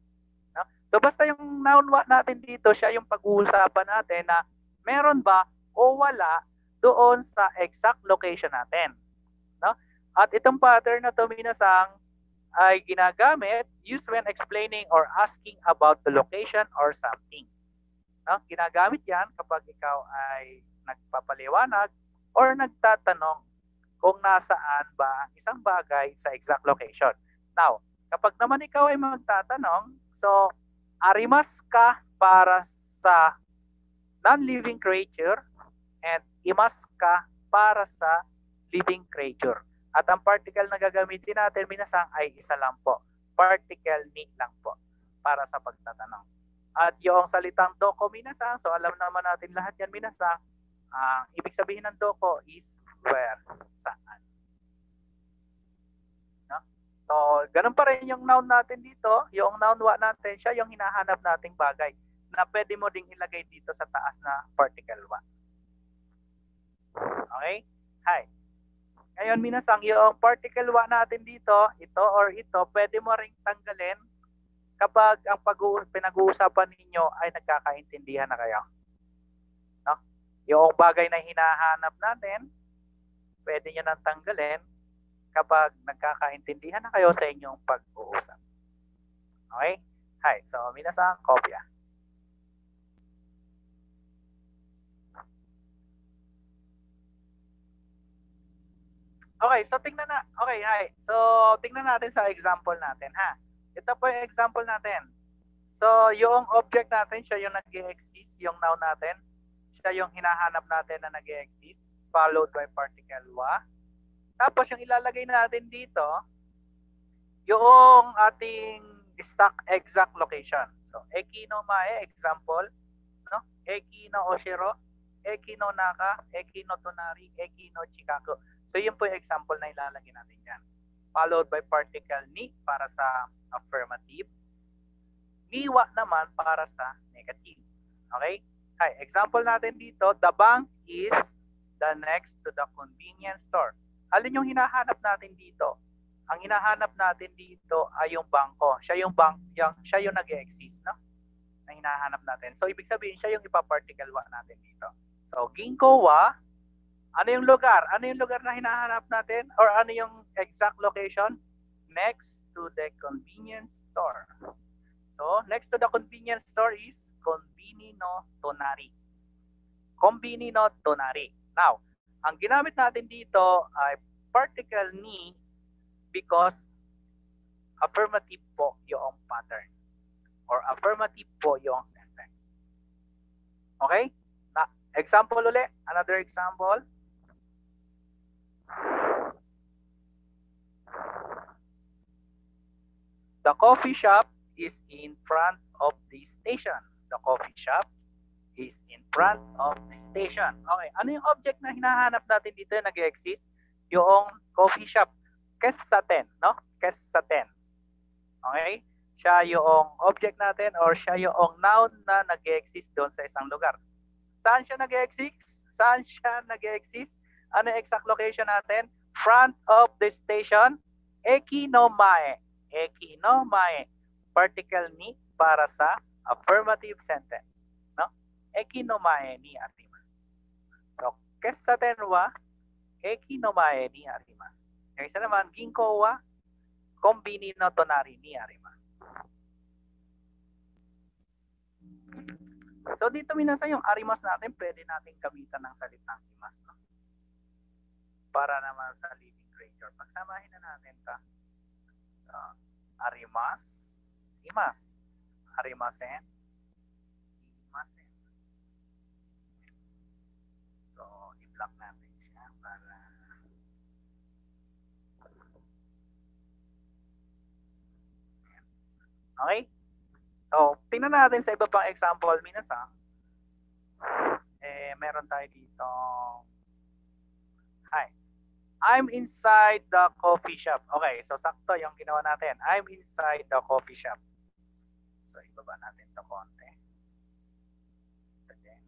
No? So, basta yung noun natin dito, siya yung pag-uusapan natin na meron ba o wala doon sa exact location natin. No? At itong pattern na to, minasang, ay ginagamit used when explaining or asking about the location or something. No? Ginagamit yan kapag ikaw ay nagpapaliwanag or nagtatanong kung nasaan ba ang isang bagay sa exact location. Now, kapag naman ikaw ay magtatanong, so, arimasu ka para sa non-living creature and imasu ka para sa living creature. At ang particle na gagamitin natin, minasang, ay isa lang po. Particle ni lang po para sa pagtatanong. At yung salitang doko, minasang, so alam naman natin lahat yan, minasang, ibig sabihin ng doko is where, saan. No? So, ganun pa rin yung noun natin dito. Yung noun wa natin, siya yung hinahanap nating bagay na pwede mo ding ilagay dito sa taas na particle wa. Okay? Hi. Ngayon, minasang, yung particle wa natin dito, ito or ito, pwede mo ring tanggalin kapag ang pinag-uusapan ninyo ay nagkakaintindihan na kayo. No? Yung bagay na hinahanap natin, pwede nyo nang tanggalin kapag nagkakaintindihan na kayo sa inyong pag-uusap. Okay? Hi. So, minasang, kopya. Okay, so tingnan na. Okay, hi. So, tingnan natin sa example natin, ha. Ito po yung example natin. So, yung object natin, siya yung nag-e-exist, yung noun natin. Siya yung hinahanap natin na nag-e-exist, followed by particle wa. Tapos, yung ilalagay natin dito, yung ating exact location. So, eki no mae, example, no? Eki no oshiro, eki no naka, eki no tonari, eki no chikaku. So, yun po yung example na ilalagay natin dyan. Followed by particle ni para sa affirmative. Niwa naman para sa negative. Okay? Hi, example natin dito, the bank is the next to the convenience store. Alin yung hinahanap natin dito? Ang hinahanap natin dito ay yung bangko. Siya yung siya yung nag-e-exist, no? Na hinahanap natin. So, ibig sabihin, siya yung ipaparticle wa natin dito. So, ginko wa, ano yung lugar? Ano yung lugar na hinahanap natin? Or ano yung exact location? Next to the convenience store. So, next to the convenience store is konbini no tonari. Konbini no tonari. Now, ang ginamit natin dito ay particle ni because affirmative po yung pattern. Or affirmative po yung sentence. Okay? Na, example ulit. Another example. The coffee shop is in front of the station. The coffee shop is in front of the station. Okay, ano yung object na hinahanap natin dito na nag-exist? Yung coffee shop. Kessaten, no? Kessaten. Okay? Siya yung object natin or siya yung noun na nag-exist doon sa isang lugar. Saan siya nag-exist? Saan siya nag-exist? Ano yung exact location natin? Front of the station. Eki no mae. Eki no mae. Particle ni para sa affirmative sentence. No? Eki no mae ni arimasu. So, kessaten wa eki no mae ni arimasu. Yung isa naman, ginko wa konbini no tonari ni arimasu. So, dito minsan yung arimasu natin, pwede natin gamitan ng salitang imasu. No? Para naman sa living creature. Pagsamahin na natin ito. So, arimasu, imasu. Arimasen, imasen. So, i-block natin siya para okay? So, tingnan natin sa iba pang example. Minasa, meron tayo dito. Hi. I'm inside the coffee shop. Okay, so sakto yung ginawa natin. I'm inside the coffee shop. So, ibaba natin ito konti. Okay.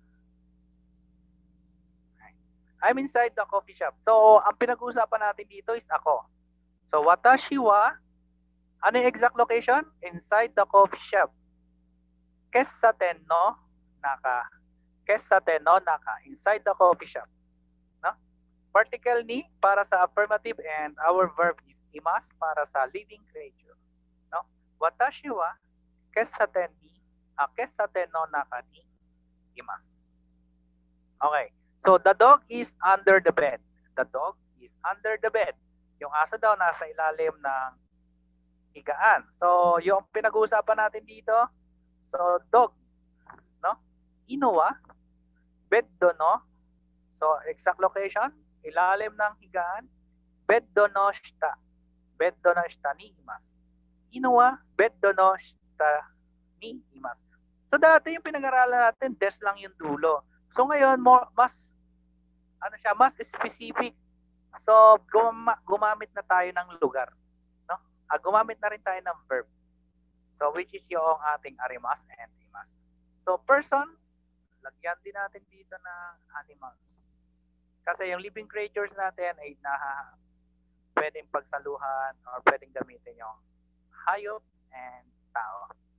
I'm inside the coffee shop. So, ang pinag-uusapan natin dito is ako. So, watashi wa, ano yung exact location? Inside the coffee shop. Kessaten no naka. kesate no naka, inside the coffee shop. No? Particle ni para sa affirmative and our verb is imasu para sa living creature. No? Watashi wa kesate no naka ni imasu. Okay. So the dog is under the bed. The dog is under the bed. Yung aso daw nasa ilalim ng higaan. So yung pinag-uusapan natin dito, so dog, no? Inuwa, beddo no. So exact location, ilalim ng higaan, beddo no shita. Beddo no shita ni imasu. Inuwa, beddo no shita ni imasu. So dati yung pinag-aralan natin, des lang yung dulo. So ngayon mas mas specific. So gumamit na tayo ng lugar, no? Gumamit na rin tayo ng verb. So which is yung ating arimasu and imasu. So person, lagyan din natin dito ng animals. Kasi yung living creatures natin ay pwedeng pagsaluhan or pwedeng gamitin yung hayop and tao.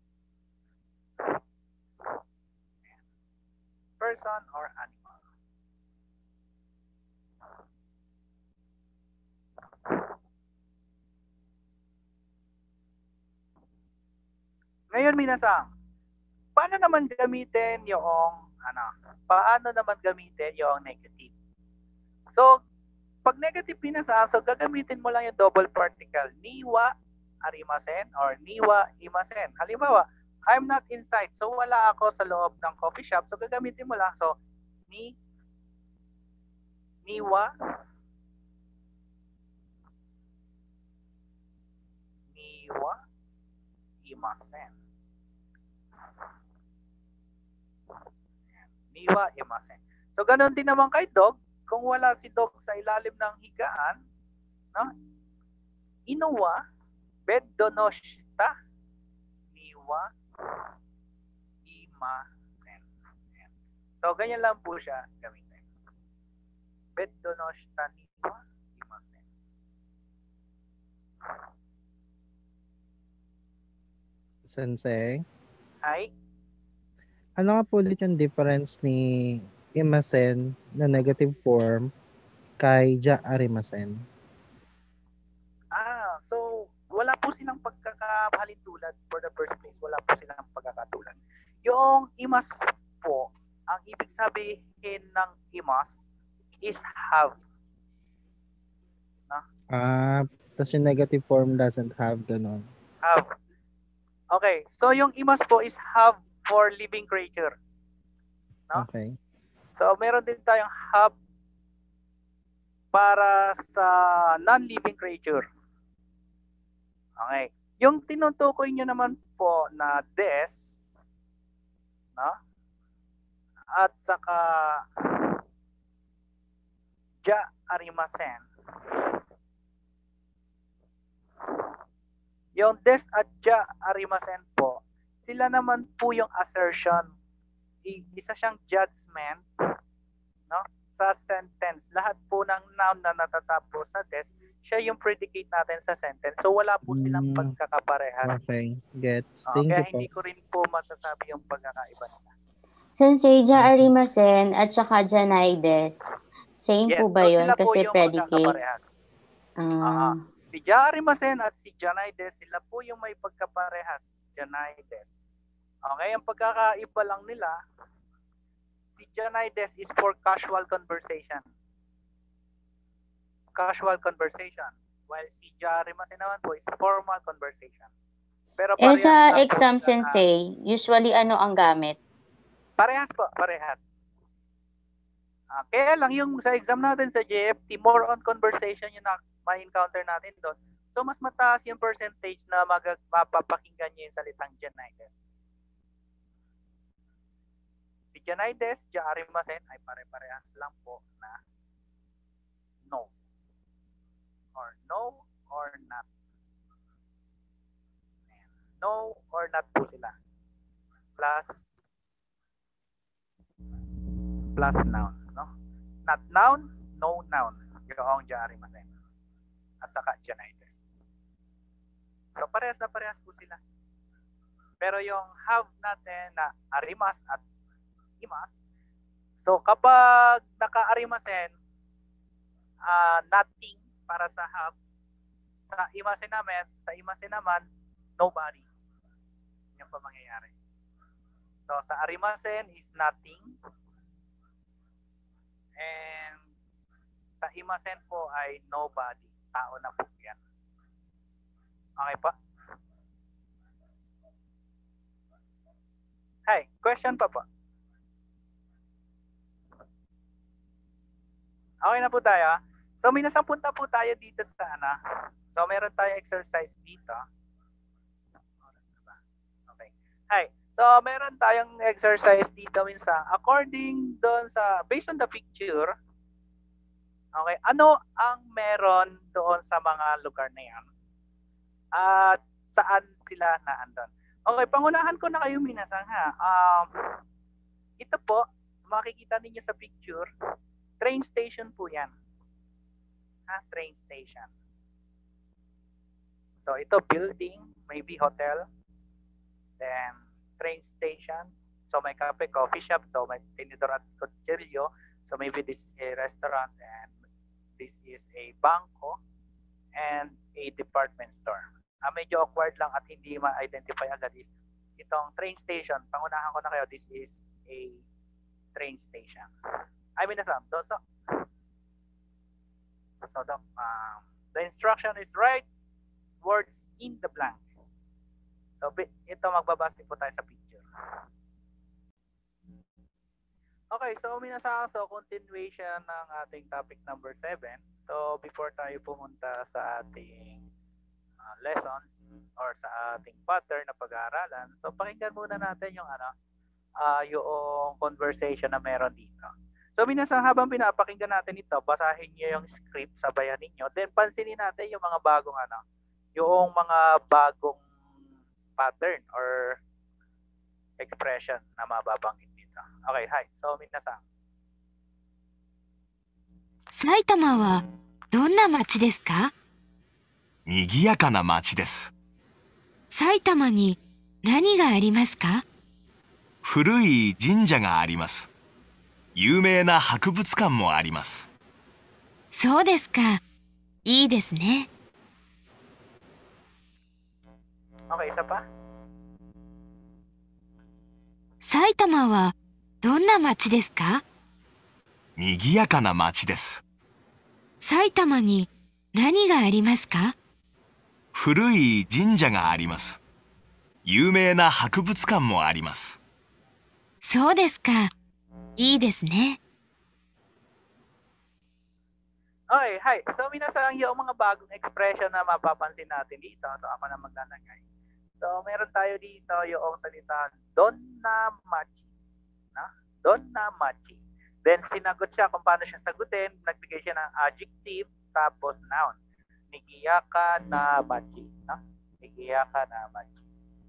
Person or animal. Ngayon, minasang, paano naman gamitin yung negative? So, pag negative minasang, so gagamitin mo lang yung double particle, ni wa arimasen or ni wa imasen. Halimbawa, I'm not inside, so wala ako sa loob ng coffee shop, so gagamitin mo lang. So, ni wa imasen. Niwa imasen. So ganoon din naman kay dog, kung wala si dog sa ilalim ng higaan, no? Inuwa beddo no shita niwa imasen. So ganyan lang po siya gamitin. Beddo no shita niwa imasen. Sensei, Ay, ano nga po ulit yung difference ni imasen na negative form kay ja arimasen? So wala po silang pagkakahalintulad for the first place. Wala po silang pagkakatulad. Yung imas po, ang ibig sabihin ng imas is have. No? Tapos yung negative form doesn't have ganun. Have. Okay, so yung imas po is have for living creature. No? Okay. So meron din tayong have para sa non-living creature. Okay. Yung tinutukoy nyo naman po na des, no? At saka ja arimasen. Yung des at ja arimasen po, sila naman po yung assertion. Isa siyang judgment, no? Sa sentence. Lahat po ng noun na natatapos sa des, siya yung predicate natin sa sentence. So wala po silang pagkakaparehas. Okay, gets. Thank Kaya you po. hindi ko rin po masasabi yung pagkakaiba nila. Sensei, ja arimasen at saka janaides. Same Yes, po ba so yun? sila po Kasi yung predicate. magkakaparehas. Si ja arimasen at si janaides, sila po yung may pagkaparehas. Janaides. Okay, ang pagkakaiba lang nila, si janaides is for casual conversation. Casual conversation. While si ja arimasen naman po is formal conversation. Pero sa exam, Sensei, usually ano ang gamit? Parehas po, parehas. Kaya lang yung sa exam natin sa JFT, more on conversation yung ma-encounter natin doon. So mas mataas yung percentage na mapapakinggan nyo yung salitang janaides. Si janaides, ja arimasen ay pare-parehas lang po na no. Or no or not. No or not po sila. Plus noun, no? Not noun, no noun. Yung ja arimasen. At saka janaides. So parehas na parehas po sila. Pero yung have natin na arimas at imas, So kapag naka-arimasen, nothing para sa have. Sa imasen naman, nobody. Yan pa mangyayari. So sa arimasen is nothing. And sa imasen po ay nobody. Tao na po yan. Okay pa? Hi, question pa po. Okay na po tayo. So minasan punta po tayo dito sa So meron tayong exercise dito. Okay. Hi. So meron tayong exercise dito minsan. According doon based on the picture, okay, ano ang meron doon sa mga lugar na yan? At saan sila naandun? Okay, pangunahan ko na kayo minasang ha. Ito po, makikita ninyo sa picture, train station po yan. Train station. So ito building, maybe hotel, then train station. So may cafe, coffee shop, so may tinidor at kutsilyo. So maybe this is a restaurant and this is a bangko and a department store. Medyo awkward lang at hindi ma-identify agad is itong train station. Pangunahan ko na kayo, this is a train station. I mean, doso. So the instruction is write words in the blank. So ito magbabase po tayo sa picture. Okay, so continuation ng ating topic number 7. So before tayo pumunta sa ating lessons or sa ating pattern na pag-aaralan, so pakinggan muna natin yung yung conversation na meron dito. So minsan habang pinapakinggan natin ito, basahin niyo yung script, sabayan niyo, then pansinin natin yung mga bagong yung mga bagong pattern or expression na mababanggit dito. Okay, hi. So minsan. 埼玉はどんな町ですか？ 賑やかな町です。 埼玉に何がありますか？ 古い神社があります。有名な博物館もあります。 そうですか。いいですね。 Okay, isa pa? 埼玉はどんな町ですか？ 賑やかな町です。 埼玉に何がありますか？ 古い神社があります。有名な博物館もあります。 そうですか。いいですね。 Okay, hi. So minsan yung mga bagong expression na mapapansin natin dito. So ako na maglalagay. So meron tayo dito yung salita Donna Machi. Donna Machi. Then sinagot siya kung paano siya sagutin. Nagbigay siya ng adjective tapos noun. Nigiyaka na machi. Nigiyaka na machi.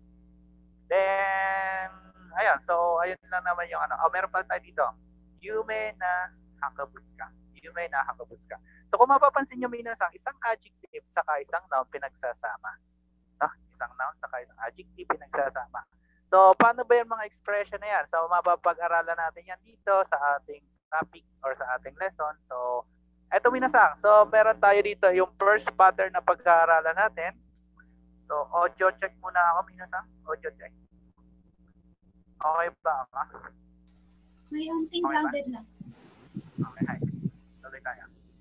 Then, ayan. So, ayun lang naman yung meron pa tayo dito. Yume na hakabutsuka. Yume na hakabutsuka. So, kung mapapansin nyo minsan, isang adjective saka isang noun pinagsasama. Isang noun saka isang adjective pinagsasama. So, paano ba yung mga expression na yan? So, mapapag-aralan natin yan dito sa ating topic or sa ating lesson. So, eto minasang. So, meron tayo dito yung first pattern na pag-aaralan natin. So, audio check muna ako minasang. Audio check. Okay ba? May unting grounded lang. Okay, hi. Tuloy tayo.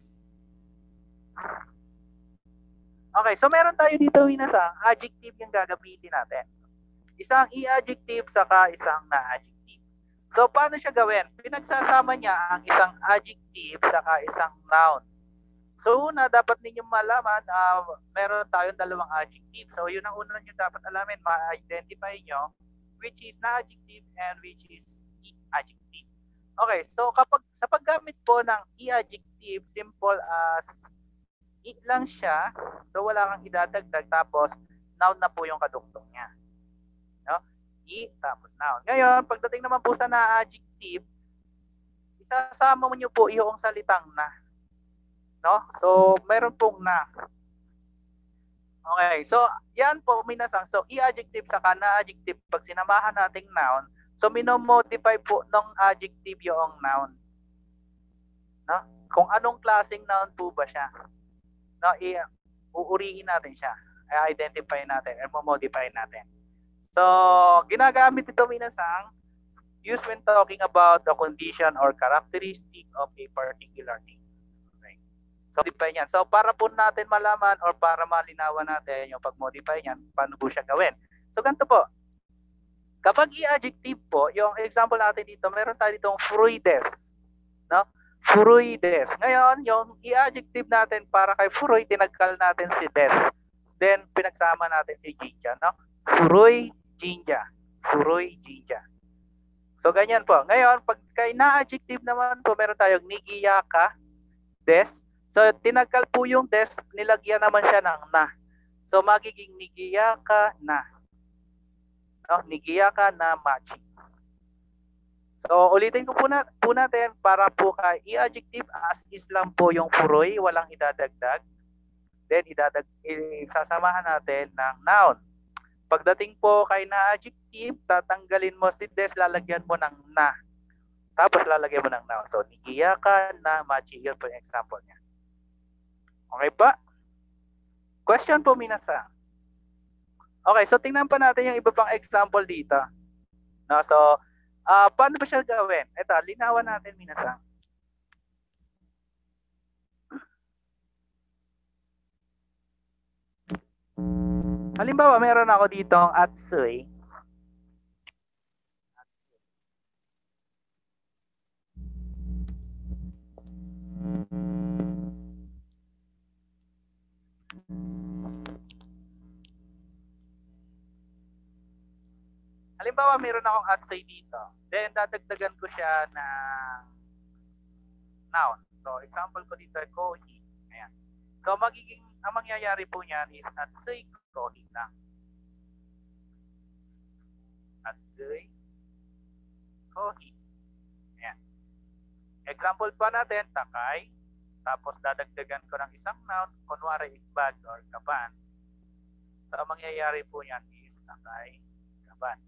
Okay, so meron tayo dito minasang. Adjective yung gagamitin natin. Isang i-adjective saka isang na-adjective. So, paano siya gawin? Pinagsasama niya ang isang adjective saka isang noun. So, una, dapat ninyong malaman, meron tayong dalawang adjective. So, yun ang una nyo dapat alamin, ma-identify nyo which is na-adjective and which is i-adjective. Okay, so sa paggamit po ng i-adjective, simple as i lang siya. So, wala kang idadagdag tapos noun na po yung kadugtong niya. No? I tapos noun. Ngayon, pagdating naman po sa na-adjective, isasama mo niyo po yung salitang na. No? So, meron pong na. Okay, so yan po minasang. So, i-adjective saka na-adjective, pag sinamahan nating noun, So, minomodify po ng adjective yung noun. No? Kung anong klaseng noun po ba siya. No? Uuriin natin siya. I-identify natin, i-modify natin. So, ginagamit ito minasang used when talking about the condition or characteristic of a particular thing. Okay. So, modify niyan. So, para po natin malaman or para malinawan natin yung pag-modify niyan, paano po siya gawin. So, ganito po. Kapag i-adjective po, yung example natin dito, meron tayo ditong fruides. No? Fruides. Ngayon, yung i-adjective natin para kay fruit, tinagkal natin si des. Then, pinagsama natin si jinja. No? Fruit, jinja. Fruit, jinja. So, ganyan po. Ngayon, pag kay na-adjective naman po, meron tayong nigiyaka, des. So, tinagkal po yung des, nilagyan naman siya ng na. So, magiging nigiyaka na. No? Nigiyaka na machi. So, ulitin ko po natin para po kay i-adjective as is lang po yung furoy, walang idadagdag. Then, sasamahan natin ng noun. Pagdating po kay na-adjective, tatanggalin mo si des, lalagyan mo ng na. Tapos, lalagyan mo ng noun. So, nigiyaka na machi. Yun po yung example niya. Okay pa? Question po, minasa. Okay, so tingnan pa natin yung iba pang example dito. No, so, paano ba siya gawin? Ito, linawan natin, minasa. Halimbawa, meron ako dito ang atsui. Halimbawa, meron akong atsui dito. Then, dadagdagan ko siya ng noun. So, example ko dito ay kohi. Ayan. So, ang mangyayari po niyan is atsui kohi lang. Atsui kohi. Ayan. Example pa natin, takay. Tapos, dadagdagan ko ng isang noun. Kunwari is bag or kaban. So, ang mangyayari po niyan is takay, kaban.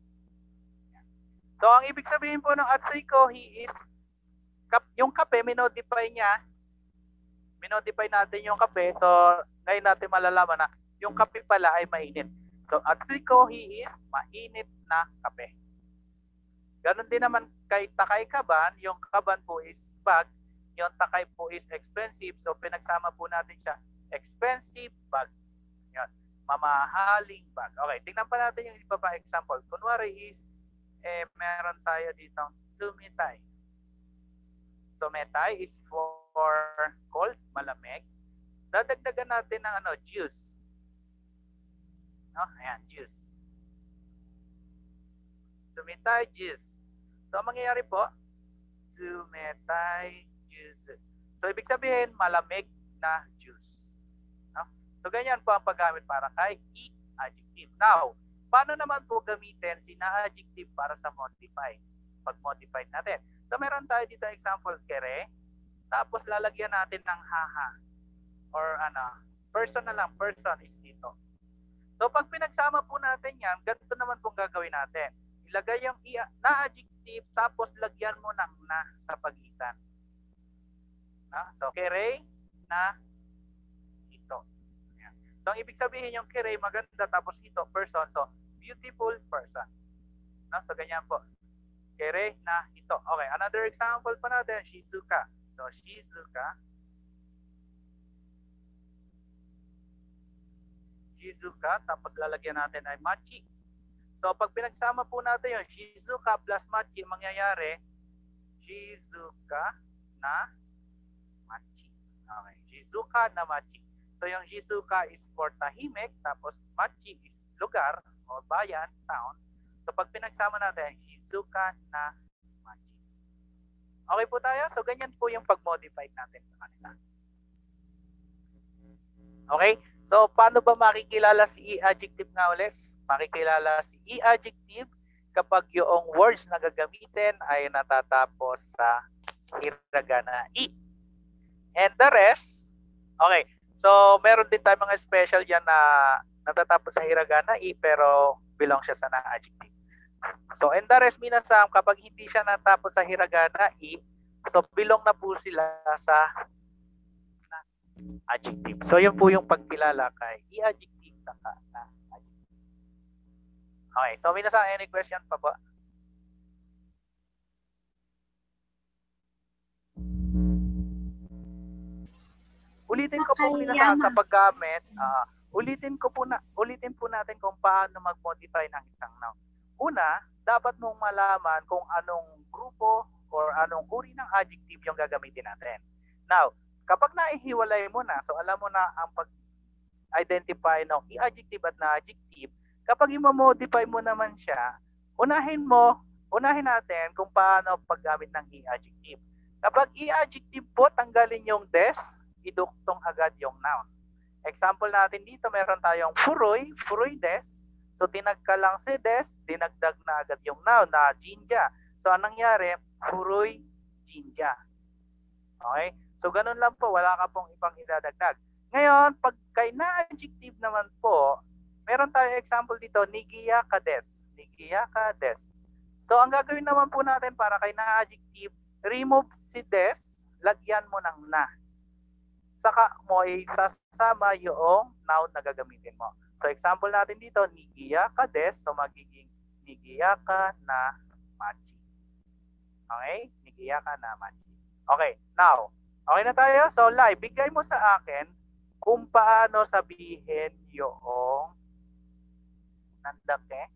So, ang ibig sabihin po ng atsui kohi is yung kape, minodify niya. Minodify natin yung kape. So, ngayon natin malalaman na yung kape pala ay mainit. So, atsui kohi is mainit na kape. Ganon din naman kay takay kaban. Yung kaban po is bag. Yung takay po is expensive. So, pinagsama po natin siya. Expensive bag. Yan. Mamahaling bag. Okay, tingnan pa natin yung iba pa example. Kunwari is meron tayo dito sumitay. Sumitay is for cold, malamig. Dadagdagan natin ng juice. No? Ayan, juice. Sumitay, juice. So, ang mangyayari po, sumitay, juice. So, ibig sabihin, malamig na juice. No? So, ganyan po ang paggamit para kay i-adjective. Now, paano naman po gamitin si na-adjective para sa modify? Pag-modify natin. So, meron tayo dito example, kere. Tapos, lalagyan natin ng haha. Or, person na lang. Person is dito. So, pag pinagsama po natin yan, ganito naman pong gagawin natin. Ilagay yung na-adjective, tapos lagyan mo ng na sa pagitan. So, kere na ito. So, ang ibig sabihin yung kere, maganda, tapos ito, person. So, beautiful person. No? So, ganyan po. Kere na ito. Okay, another example pa natin, Shizuka. So, Shizuka. Shizuka, tapos lalagyan natin ay machi. So, pag pinagsama po natin yun, Shizuka plus machi, mangyayari, Shizuka na machi. Okay, Shizuka na machi. So, yung Shizuka is for tahimik, tapos machi is lugar o bayan, town. So, pag pinagsama natin, Shizuka na machi. Okay po tayo? So, ganyan po yung pag-modify natin sa kanila. Okay? So, paano ba makikilala si i-adjective nga ulit? Makikilala si i-adjective kapag yung words na gagamitin ay natatapos sa hiragana i. And the rest, okay. So, meron din tayo mga special yan na natatapos sa hiragana i pero belong siya sa na-adjective. So, and the rest, minasam, kapag hindi siya natapos sa hiragana, so bilong na po sila sa adjective. So, yun po yung pagkilala kay i-adjective saka na adjective. Okay, so minasam, any question pa ba? Ulitin ko po minasam sa paggamit, ulitin po natin kung paano mag-modify ng isang noun. Una, dapat mong malaman kung anong grupo or anong uri ng adjective yung gagamitin natin. Now, kapag naihiwalay mo na, so alam mo na ang pag-identify ng i-adjective at na-adjective, kapag i-modify mo naman siya, unahin natin kung paano paggamit ng i-adjective. Kapag i-adjective po, tanggalin yung des, iduktong agad yung noun. Example natin dito, meron tayong furoy des. So, tinagka lang si des, dinagdag na agad yung noun na jinja. So, anong nangyari? Furoy jinja. Okay? So, ganun lang po. Wala ka pong ibang idadagdag. Ngayon, pag kay na-adjective naman po, meron tayong example dito, nigiya ka des. Nigiya ka des. So, ang gagawin naman po natin para kay na-adjective, remove si des, lagyan mo ng na. Saka mo isasama yung noun na gagamitin mo. So, example natin dito, nigiya ka des. So, magiging nigiya ka na machi. Okay? Nigiya ka na machi. Okay, now, okay na tayo? So, Lai, bigay mo sa akin kung paano sabihin yung nandake.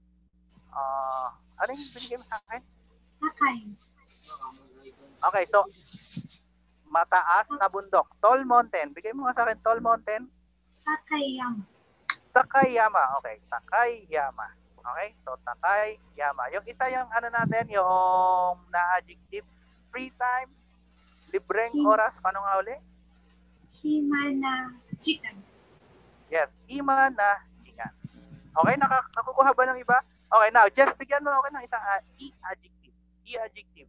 Ano yung binigay mo sa akin? Takay. Okay, so, mataas na bundok. Tall mountain. Bigay mo nga sa akin, tall mountain. Takayama. Takayama. Okay, Takayama. Okay, so Takayama. Yung isa yung ano natin, yung na-adjective, free time, libreng oras, paano nga uli? Himana chicken. Yes, hima na chikan. Okay, nakukuha ba ng iba? Okay, now, just bigyan mo ako ng isang i-adjective. I-adjective.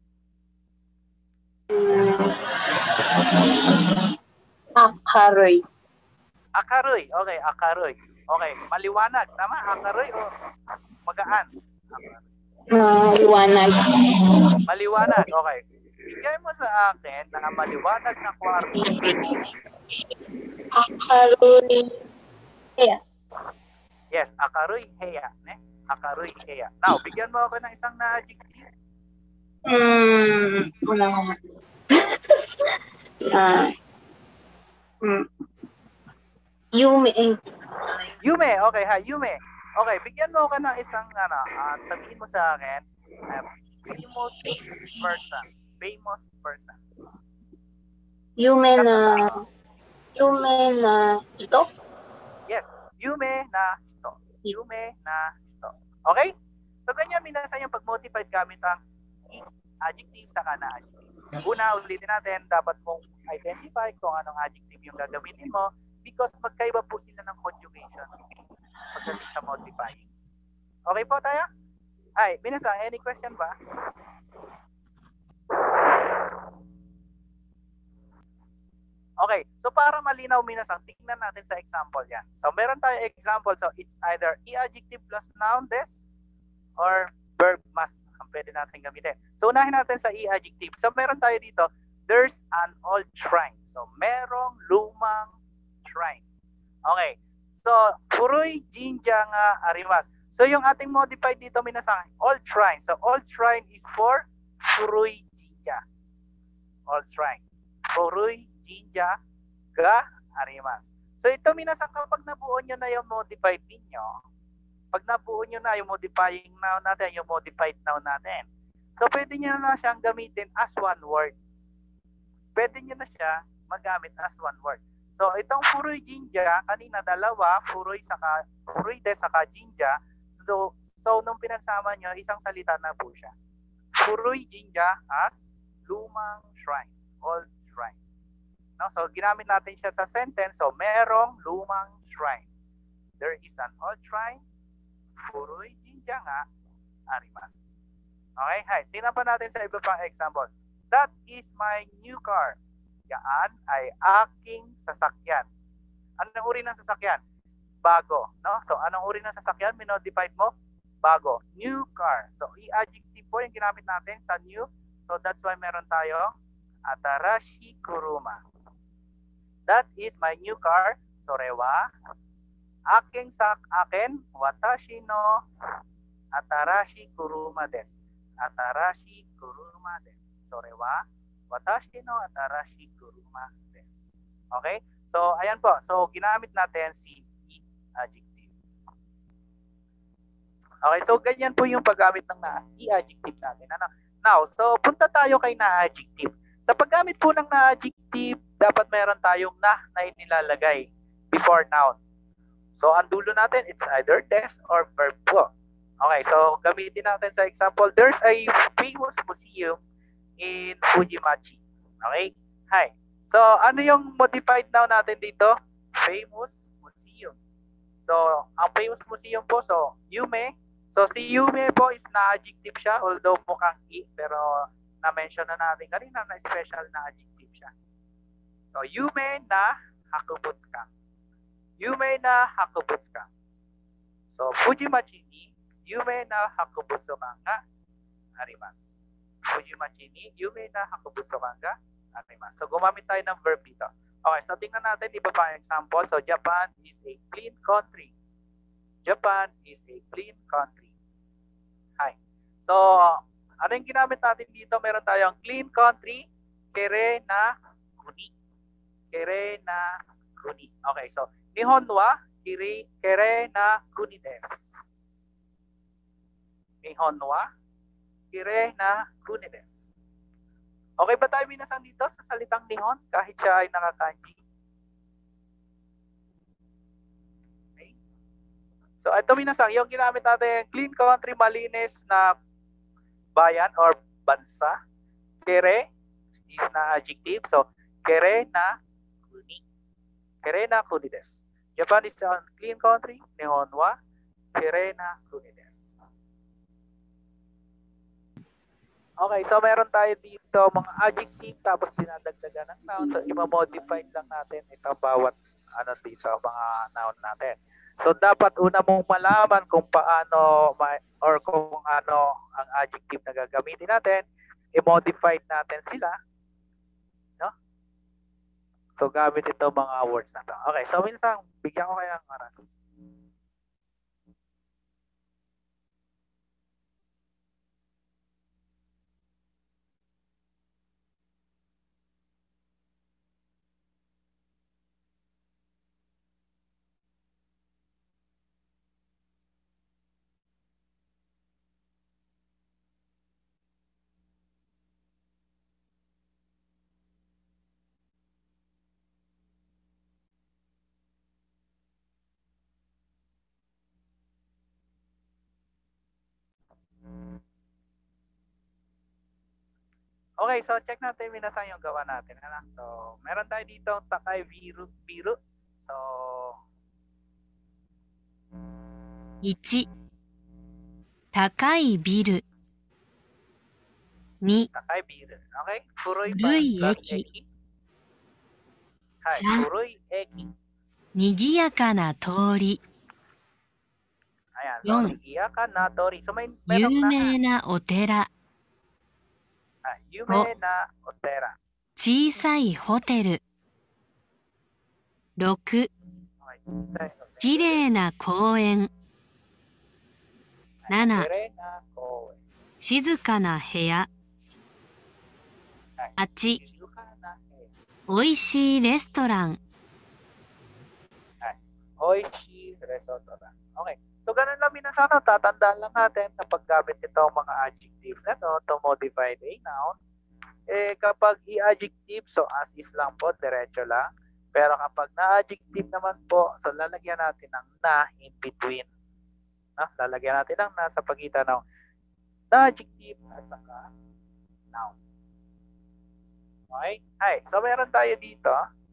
Akaroy. Akaroy. Okay, akaroy. Okay, maliwanag. Tama? Akaroy o magaan? Maliwanag. Maliwanag. Okay. Bigay mo sa akin na maliwanag na kwarto. Akaroy. Heya. Yes, akaroy heya. Akaroy heya. Now, bigyan mo ako ng isang na-adjective. Yume. Yume, okay ha, Yume. Okay, bigyan mo ako ng isang sabihin mo sa akin, famous person. Famous person. Yume na ito? Yes, Yume na ito. Yume na ito. Okay? So, ganyan minsan yung pag-motivate gamit ang adjective saka na adjective. Una, ulitin natin, dapat mong identify kung anong adjective yung gagamitin mo because magkaiba po sila ng conjugation pagdating sa modifying. Okay po tayo? Ay, minsan, any question ba? Okay, so para malinaw minsan, tingnan natin sa example yan. So meron tayo example, so it's either i-adjective plus noun des or verb mas ang pwede natin gamitin. So unahin natin sa i-adjective. So meron tayo dito, there's an old shrine. So merong lumang shrine. Okay, so furoy jinja nga arimas. So yung ating modified dito minasang old shrine. So old shrine is for furoy jinja. Old shrine. Furoy jinja ga arimas. So ito minasang kapag nabuo nyo na yung modified ninyo, pag nabuo nyo na yung modifying noun natin, yung modified noun natin, so pwede nyo na siyang gamitin as one word. Pwede nyo na siya magamit as one word. So itong furoy jinja, kanina dalawa, furoy des saka jinja. So nung pinagsama nyo, isang salita na po siya. Furoy jinja as lumang shrine, old shrine. No? So ginamit natin siya sa sentence. So merong lumang shrine. There is an old shrine. Furoy jinja nga arimas. Okay, hi. Tingnan pa natin sa iba pang example. That is my new car. Yan ay aking sasakyan. Anong uri ng sasakyan? Bago, no? So anong uri ng sasakyan? Minodified mo? bago. New car. So, i-adjective po yung ginamit natin sa new. So, that's why meron tayong atarashi kuruma. That is my new car. Sorewa. Aking sa akin, watashi no atarashi kuruma desu. Atarashi kuruma desu. Sorewa, watashi no atarashi kuruma desu. Okay? So, ayan po. So, ginamit natin si i-adjective. Okay, so ganyan po yung paggamit ng i-adjective natin. Ano? Now, so punta tayo kay na-adjective. Sa paggamit po ng na-adjective, dapat meron tayong na inilalagay before noun. So, ang dulo natin, it's either des or verb po. Okay, so gamitin natin sa example, there's a famous museum in Fujimachi. Okay? Hi. So, ano yung modified noun natin dito? Famous museum. So, ang famous museum po, so, Yume. So, si Yume po is na-adjective siya, although mukhang i, pero na-mention na natin kanina na special na adjective siya. So, Yume na Hakubutsukan. Yume na Hakubutsukan. So, Fujimachi ni Yume na Hakubutsukan ga arimasu. Fujimachi ni Yume na Hakubutsukan ga arimasu. So, gumamit tayo ng verb dito. Okay, so tingnan natin iba pa example. So, Japan is a clean country. Japan is a clean country. Hi. So, ano yung ginamit natin dito? Meron tayong clean country, kere na kuni. Kere na kuni. Okay, so, Nihon wa kere na kuni desu. Nihon wa kere na kuni desu. Okay ba tayo minasan dito sa salitang Nihon kahit siya ay nakakanji? Okay. So ito minasan, yung ginamit natin clean country, malinis na bayan or bansa. Kere is na adjective. So kere na kuni. Kere na kuni desu. Japan is a clean country. Nihon wa kere na kuni desu. Okay, so meron tayo dito mga adjective tapos dinadagdagan ng noun. So, i-modify lang natin ito bawat ano dito, mga noun natin. So, dapat una mong malaman kung paano or kung ano ang adjective na gagamitin natin. I-modify natin sila. No? So, gamit ito mga words na to. Okay, so minsan, bigyan ko kayo ng oras. Okay, so check natin minasan yung gawa natin. Ano? So, meron tayo dito takay biru. So, 1. 高いビル。2. takay biru. Okay? Furoy pa 古い plus 駅。 eki. Hi, 3. furoy eki. にぎやかな通り。 Ayan, so, 4. iiyak ka na, Tori. So, 有 meron na. 名なお寺。 Yume na otera. 小さいホテル。6. Okay, chisay no. きれいな公園。7. Kere na koe. 静かな部屋。8. Shizuka na e. おいしいレストラン。 Oishi restaurant. Okay. So, ganun lang minasan. Tatandaan lang natin sa paggamit nito mga adjectives na to modify a noun. Eh, kapag i-adjective, so as is lang po, diretso lang. Pero kapag na-adjective naman po, so lalagyan natin ng na in between. Lalagyan natin ng na sa pagitan ng na-adjective at saka noun. Okay? Hi. So, meron tayo dito.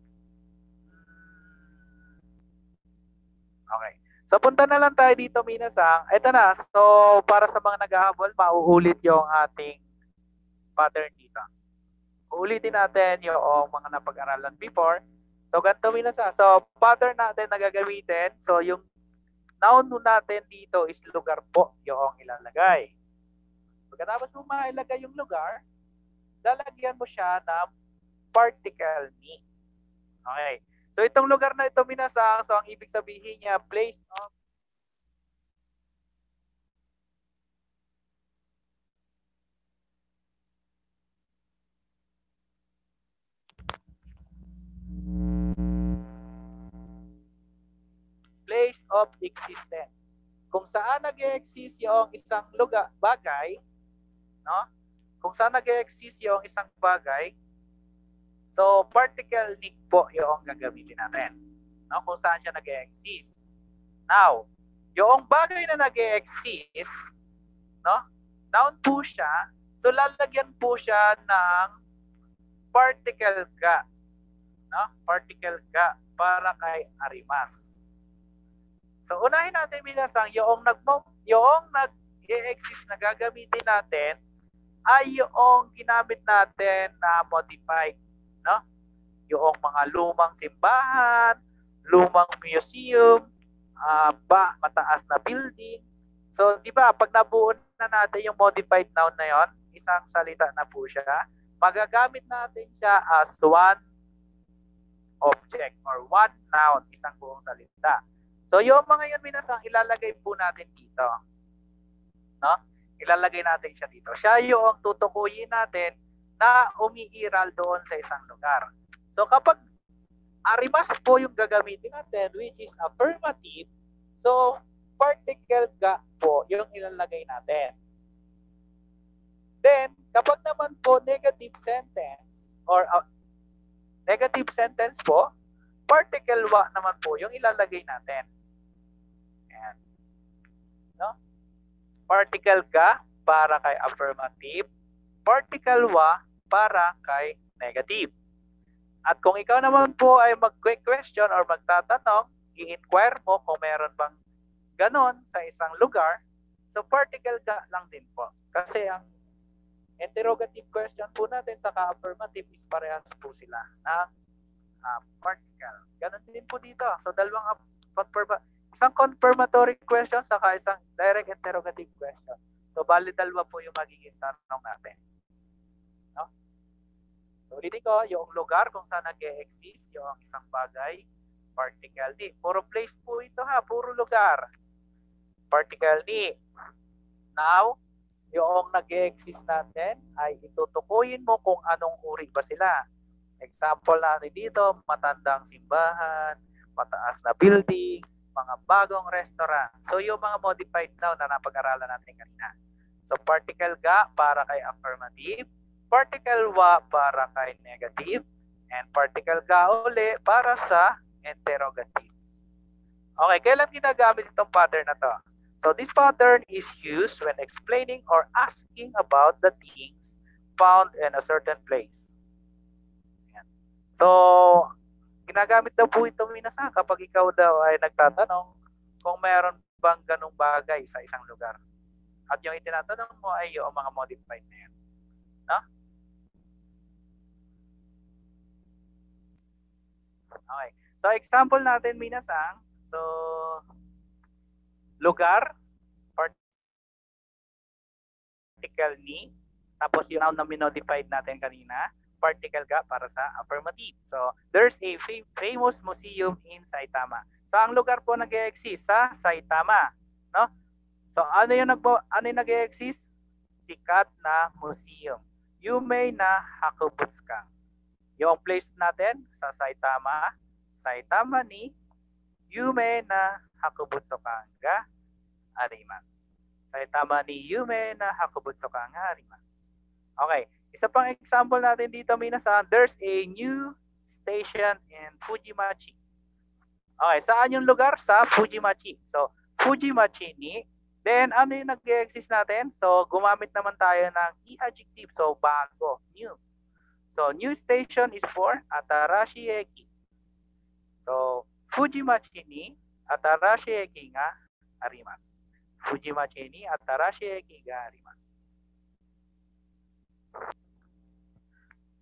Okay. So, punta na lang tayo dito, minasang. Ito na. So, para sa mga naghahabol, mauulit yung ating pattern dito. Uulitin natin yung mga napag-aralan before. So, ganito minasang. So, pattern natin na gagamitin. So, yung noun natin dito is lugar po yung ilalagay. Pagkatapos mo mailagay yung lugar, lalagyan mo siya ng particle ni. Okay. So itong lugar na ito minasang, so ang ibig sabihin niya, place of existence. Kung saan nag-e-exist yung isang lugar, bagay, no? Kung saan nag-e-exist yung isang bagay, so particle ni po yung gagamitin natin. No? Kung saan siya nag-e-exist. Now, yung bagay na nag-e-exist, no? Noun po siya, so lalagyan po siya ng particle ga. No? Particle ga para kay arimas. So unahin natin minasang yung nag-e-exist na gagamitin natin ay yung ginamit natin na modified, no? Yung mga lumang simbahan, lumang museum, mataas na building. So, di ba, pag nabuo na natin yung modified noun na yon, isang salita na po siya, magagamit natin siya as one object or one noun, isang buong salita. So, yung mga yun minasang ilalagay po natin dito. No? Ilalagay natin siya dito. Siya yung tutukuyin natin na umiiral doon sa isang lugar. So, kapag arimas po yung gagamitin natin, which is affirmative, so, particle ga po yung ilalagay natin. Then, kapag naman po negative sentence or negative sentence po, particle wa naman po yung ilalagay natin. Ayan. No? Particle ga para kay affirmative, particle wa para kay negative. At kung ikaw naman po ay mag-question or magtatanong, i-inquire mo kung meron bang ganon sa isang lugar, so particle ga lang din po. Kasi ang interrogative question po natin sa affirmative is parehas po sila na particle. Ganon din po dito. So dalawang isang confirmatory question saka isang direct interrogative question. So bali dalawa po yung magiging tanong natin. No? So ulitin ko, yung lugar kung saan nag-e-exist yung isang bagay, particle ni. Puro place po ito ha, puro lugar. Particle ni. Now, yung nag-e-exist natin ay itutukuyin mo kung anong uri ba sila. Example natin dito, matandang simbahan, mataas na building, mga bagong restaurant. So yung mga modified noun na napag-aralan natin kanina. So particle ga para kay affirmative, particle wa para kay negative, and particle ga uli para sa interrogatives. Okay, kailan ginagamit itong pattern na to? So this pattern is used when explaining or asking about the things found in a certain place. Ayan. So, ginagamit daw po ito minsan kapag ikaw daw ay nagtatanong kung meron bang ganung bagay sa isang lugar. At yung itinatanong mo ay yung mga modified na yan. No? Okay. So, example natin minasang. So, lugar, particle ni, tapos yung noun na minodified natin kanina, particle ga para sa affirmative. So, there's a famous museum in Saitama. So, ang lugar po nag-e-exist sa Saitama, no? So, ano yung nag-e-exist? Sikat na museum. Yume na Hakubutsukan. Yung place natin sa Saitama, Saitama ni Yume na Hakubutsukan ga arimasu. Saitama ni Yume na Hakubutsukan ga arimasu. Okay. Isa pang example natin dito, minasan, there's a new station in Fujimachi. Okay, saan yung lugar? Sa Fujimachi. So, Fujimachi ni, then ano yung nag-exist natin? So, gumamit naman tayo ng i-adjective. So, bago, new. So, new station is for Atarashi Eki. So, Fujimachi ni Atarashi Eki ga arimasu. Fujimachi ni Atarashi Eki ga arimasu.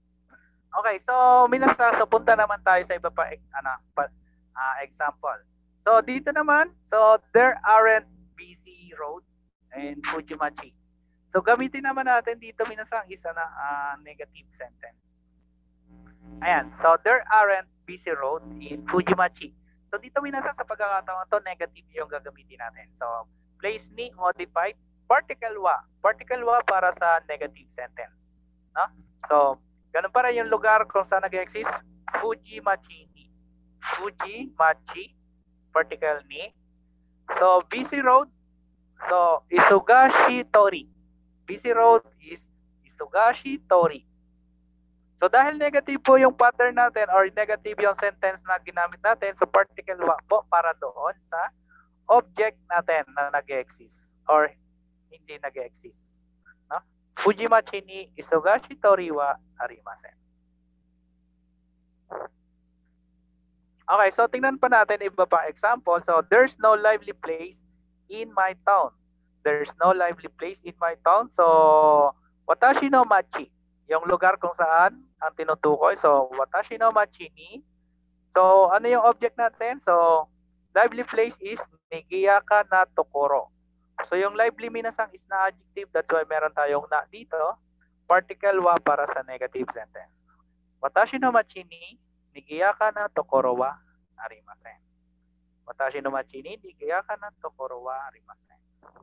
Okay, so minasa, so punta naman tayo sa iba pa example. So dito naman, so there aren't busy road and Fujimachi. So gamitin naman natin dito minasang isa na negative sentence. Ayan, so there aren't busy road in Fujimachi. So dito minasang sa pagkakataon to negative yung gagamitin natin. So place ni modified particle wa. Particle wa para sa negative sentence. No? So ganun pa rin yung lugar kung saan nag-exist. Fujimachi ni. Fujimachi, particle ni. So busy road. So Isugashi Tori. Busy road is Isugashi Tori. So dahil negative po yung pattern natin or negative yung sentence na ginamit natin, so particle wa po para doon sa object natin na nag-exist or hindi nag-exist. No? Fujimachi ni Isugashi Tori wa arimasen. Okay, so tingnan pa natin iba pa example. So there's no lively place in my town. There's no lively place in my town. So watashi no machi, yung lugar kung saan ang tinutukoy. So watashi no machi ni. So ano yung object natin? So lively place is nigiyaka na tokoro. So yung lively minasang is na adjective. That's why meron tayong na dito. Particle wa para sa negative sentence. Watashi no machi ni nigiyaka na tokoro wa arimasen. Watashi no machi ni nigiyaka na tokoro wa arimasen.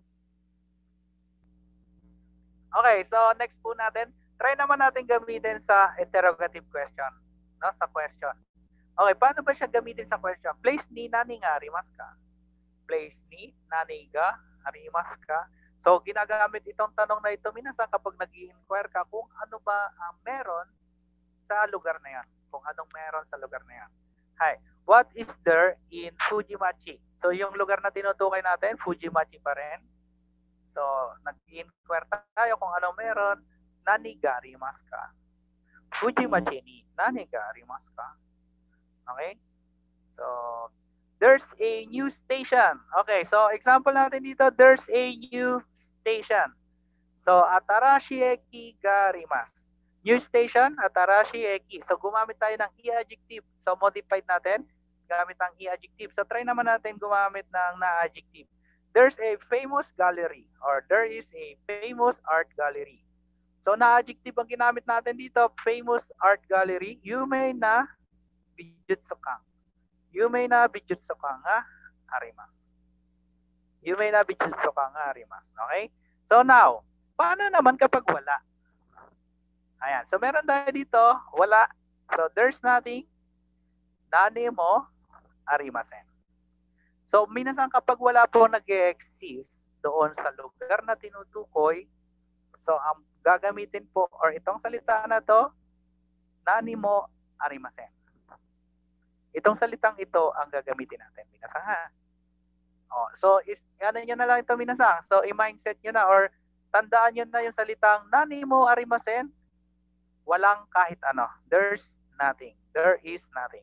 Okay, so next po natin, try naman natin gamitin sa interrogative question, no? Sa question. Okay, paano ba siya gamitin sa question? Place ni nani nga arimasu ka? Place ni nani ga arimasu ka? So ginagamit itong tanong na ito minsan kapag nag-i-inquire ka kung ano ba ang meron sa lugar na yan. Kung anong meron sa lugar na yan. Hi, what is there in Fujimachi? So yung lugar na tinutukoy natin, Fujimachi pa rin. So nag-inquire tayo kung anong meron. Nani ga arimasu ka? Fujimachi ni nani ga arimasu ka? Okay? So there's a new station. Okay, so example natin dito, there's a new station. So atarashi eki ga arimasu. New station, atarashi eki. So gumamit tayo ng i-adjective. So modified natin, gamit ang i-adjective. So try naman natin gumamit ng na-adjective. There's a famous gallery or there is a famous art gallery. So na-adjective ang ginamit natin dito, famous art gallery. Yume na bijutsukan. Yume na bijutsukan nga arimasu. Yume na bijutsukan nga arimasu. Okay? So now, paano naman kapag wala? Ayan. So meron tayo dito, wala. So there's nothing. Nani mo arimasen. So minsan kapag wala po nag-exist doon sa lugar na tinutukoy, so ang gagamitin po or itong salita na to, nani mo arimasen. Itong salitang ito ang gagamitin natin. Minsan ha. Oh, so ano nyo na lang ito minsan. So i-mindset nyo na or tandaan nyo na yung salitang nani mo arimasen. Walang kahit ano. There's nothing. There is nothing.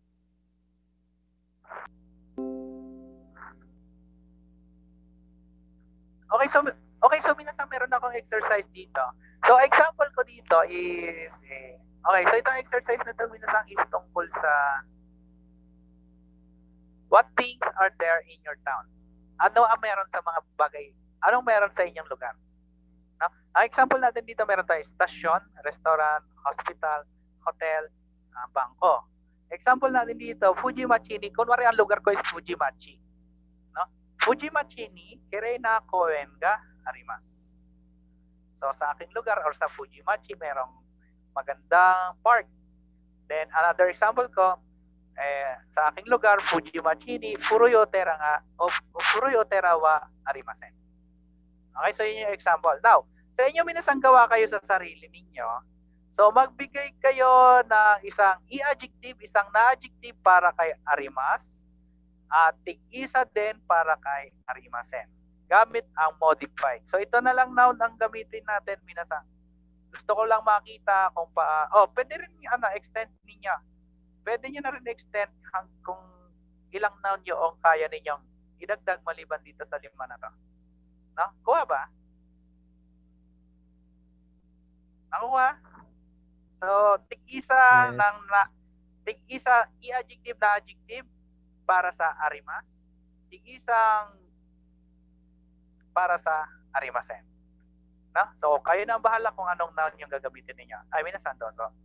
Okay, so minsan meron akong exercise dito. So example ko dito is okay, so itong exercise na ito minsan is tungkol sa what things are there in your town? Ano ang meron sa mga bagay? Anong meron sa inyong lugar? No? Ang example natin dito meron tayo stasyon, restaurant, hospital, hotel, bangko. Example natin dito, Fujimachi ni, kunwari ang lugar ko is Fujimachi. No? Fujimachi ni, kirei na koen ga arimasu. So sa aking lugar or sa Fujimachi, merong magandang park. Then another example ko, sa aking lugar, Fujimachi ni, furuyotera nga, o furuyotera wa arimasen. Okay, so yun yung example. Now, sa inyo minasang gawa kayo sa sarili ninyo, so magbigay kayo ng isang i-adjective, isang na-adjective para kay arimas, at tig-isa din para kay arimasen. Gamit ang modified. So ito na lang noun ang gamitin natin minasang. Gusto ko lang makita kung pwede rin extend niya. Pwede niyo na rin extend kung ilang noun yung kaya ninyong idagdag maliban dito sa 5 na to. No? Kuha ba? Nakuha? So, tig-isa Yes. tig-isa i-adjective na adjective, para sa arimas, tig-isang para sa arimasen. No? So, kayo na ang bahala kung anong noun yung gagamitin ninyo. Ay, minasan, dozo.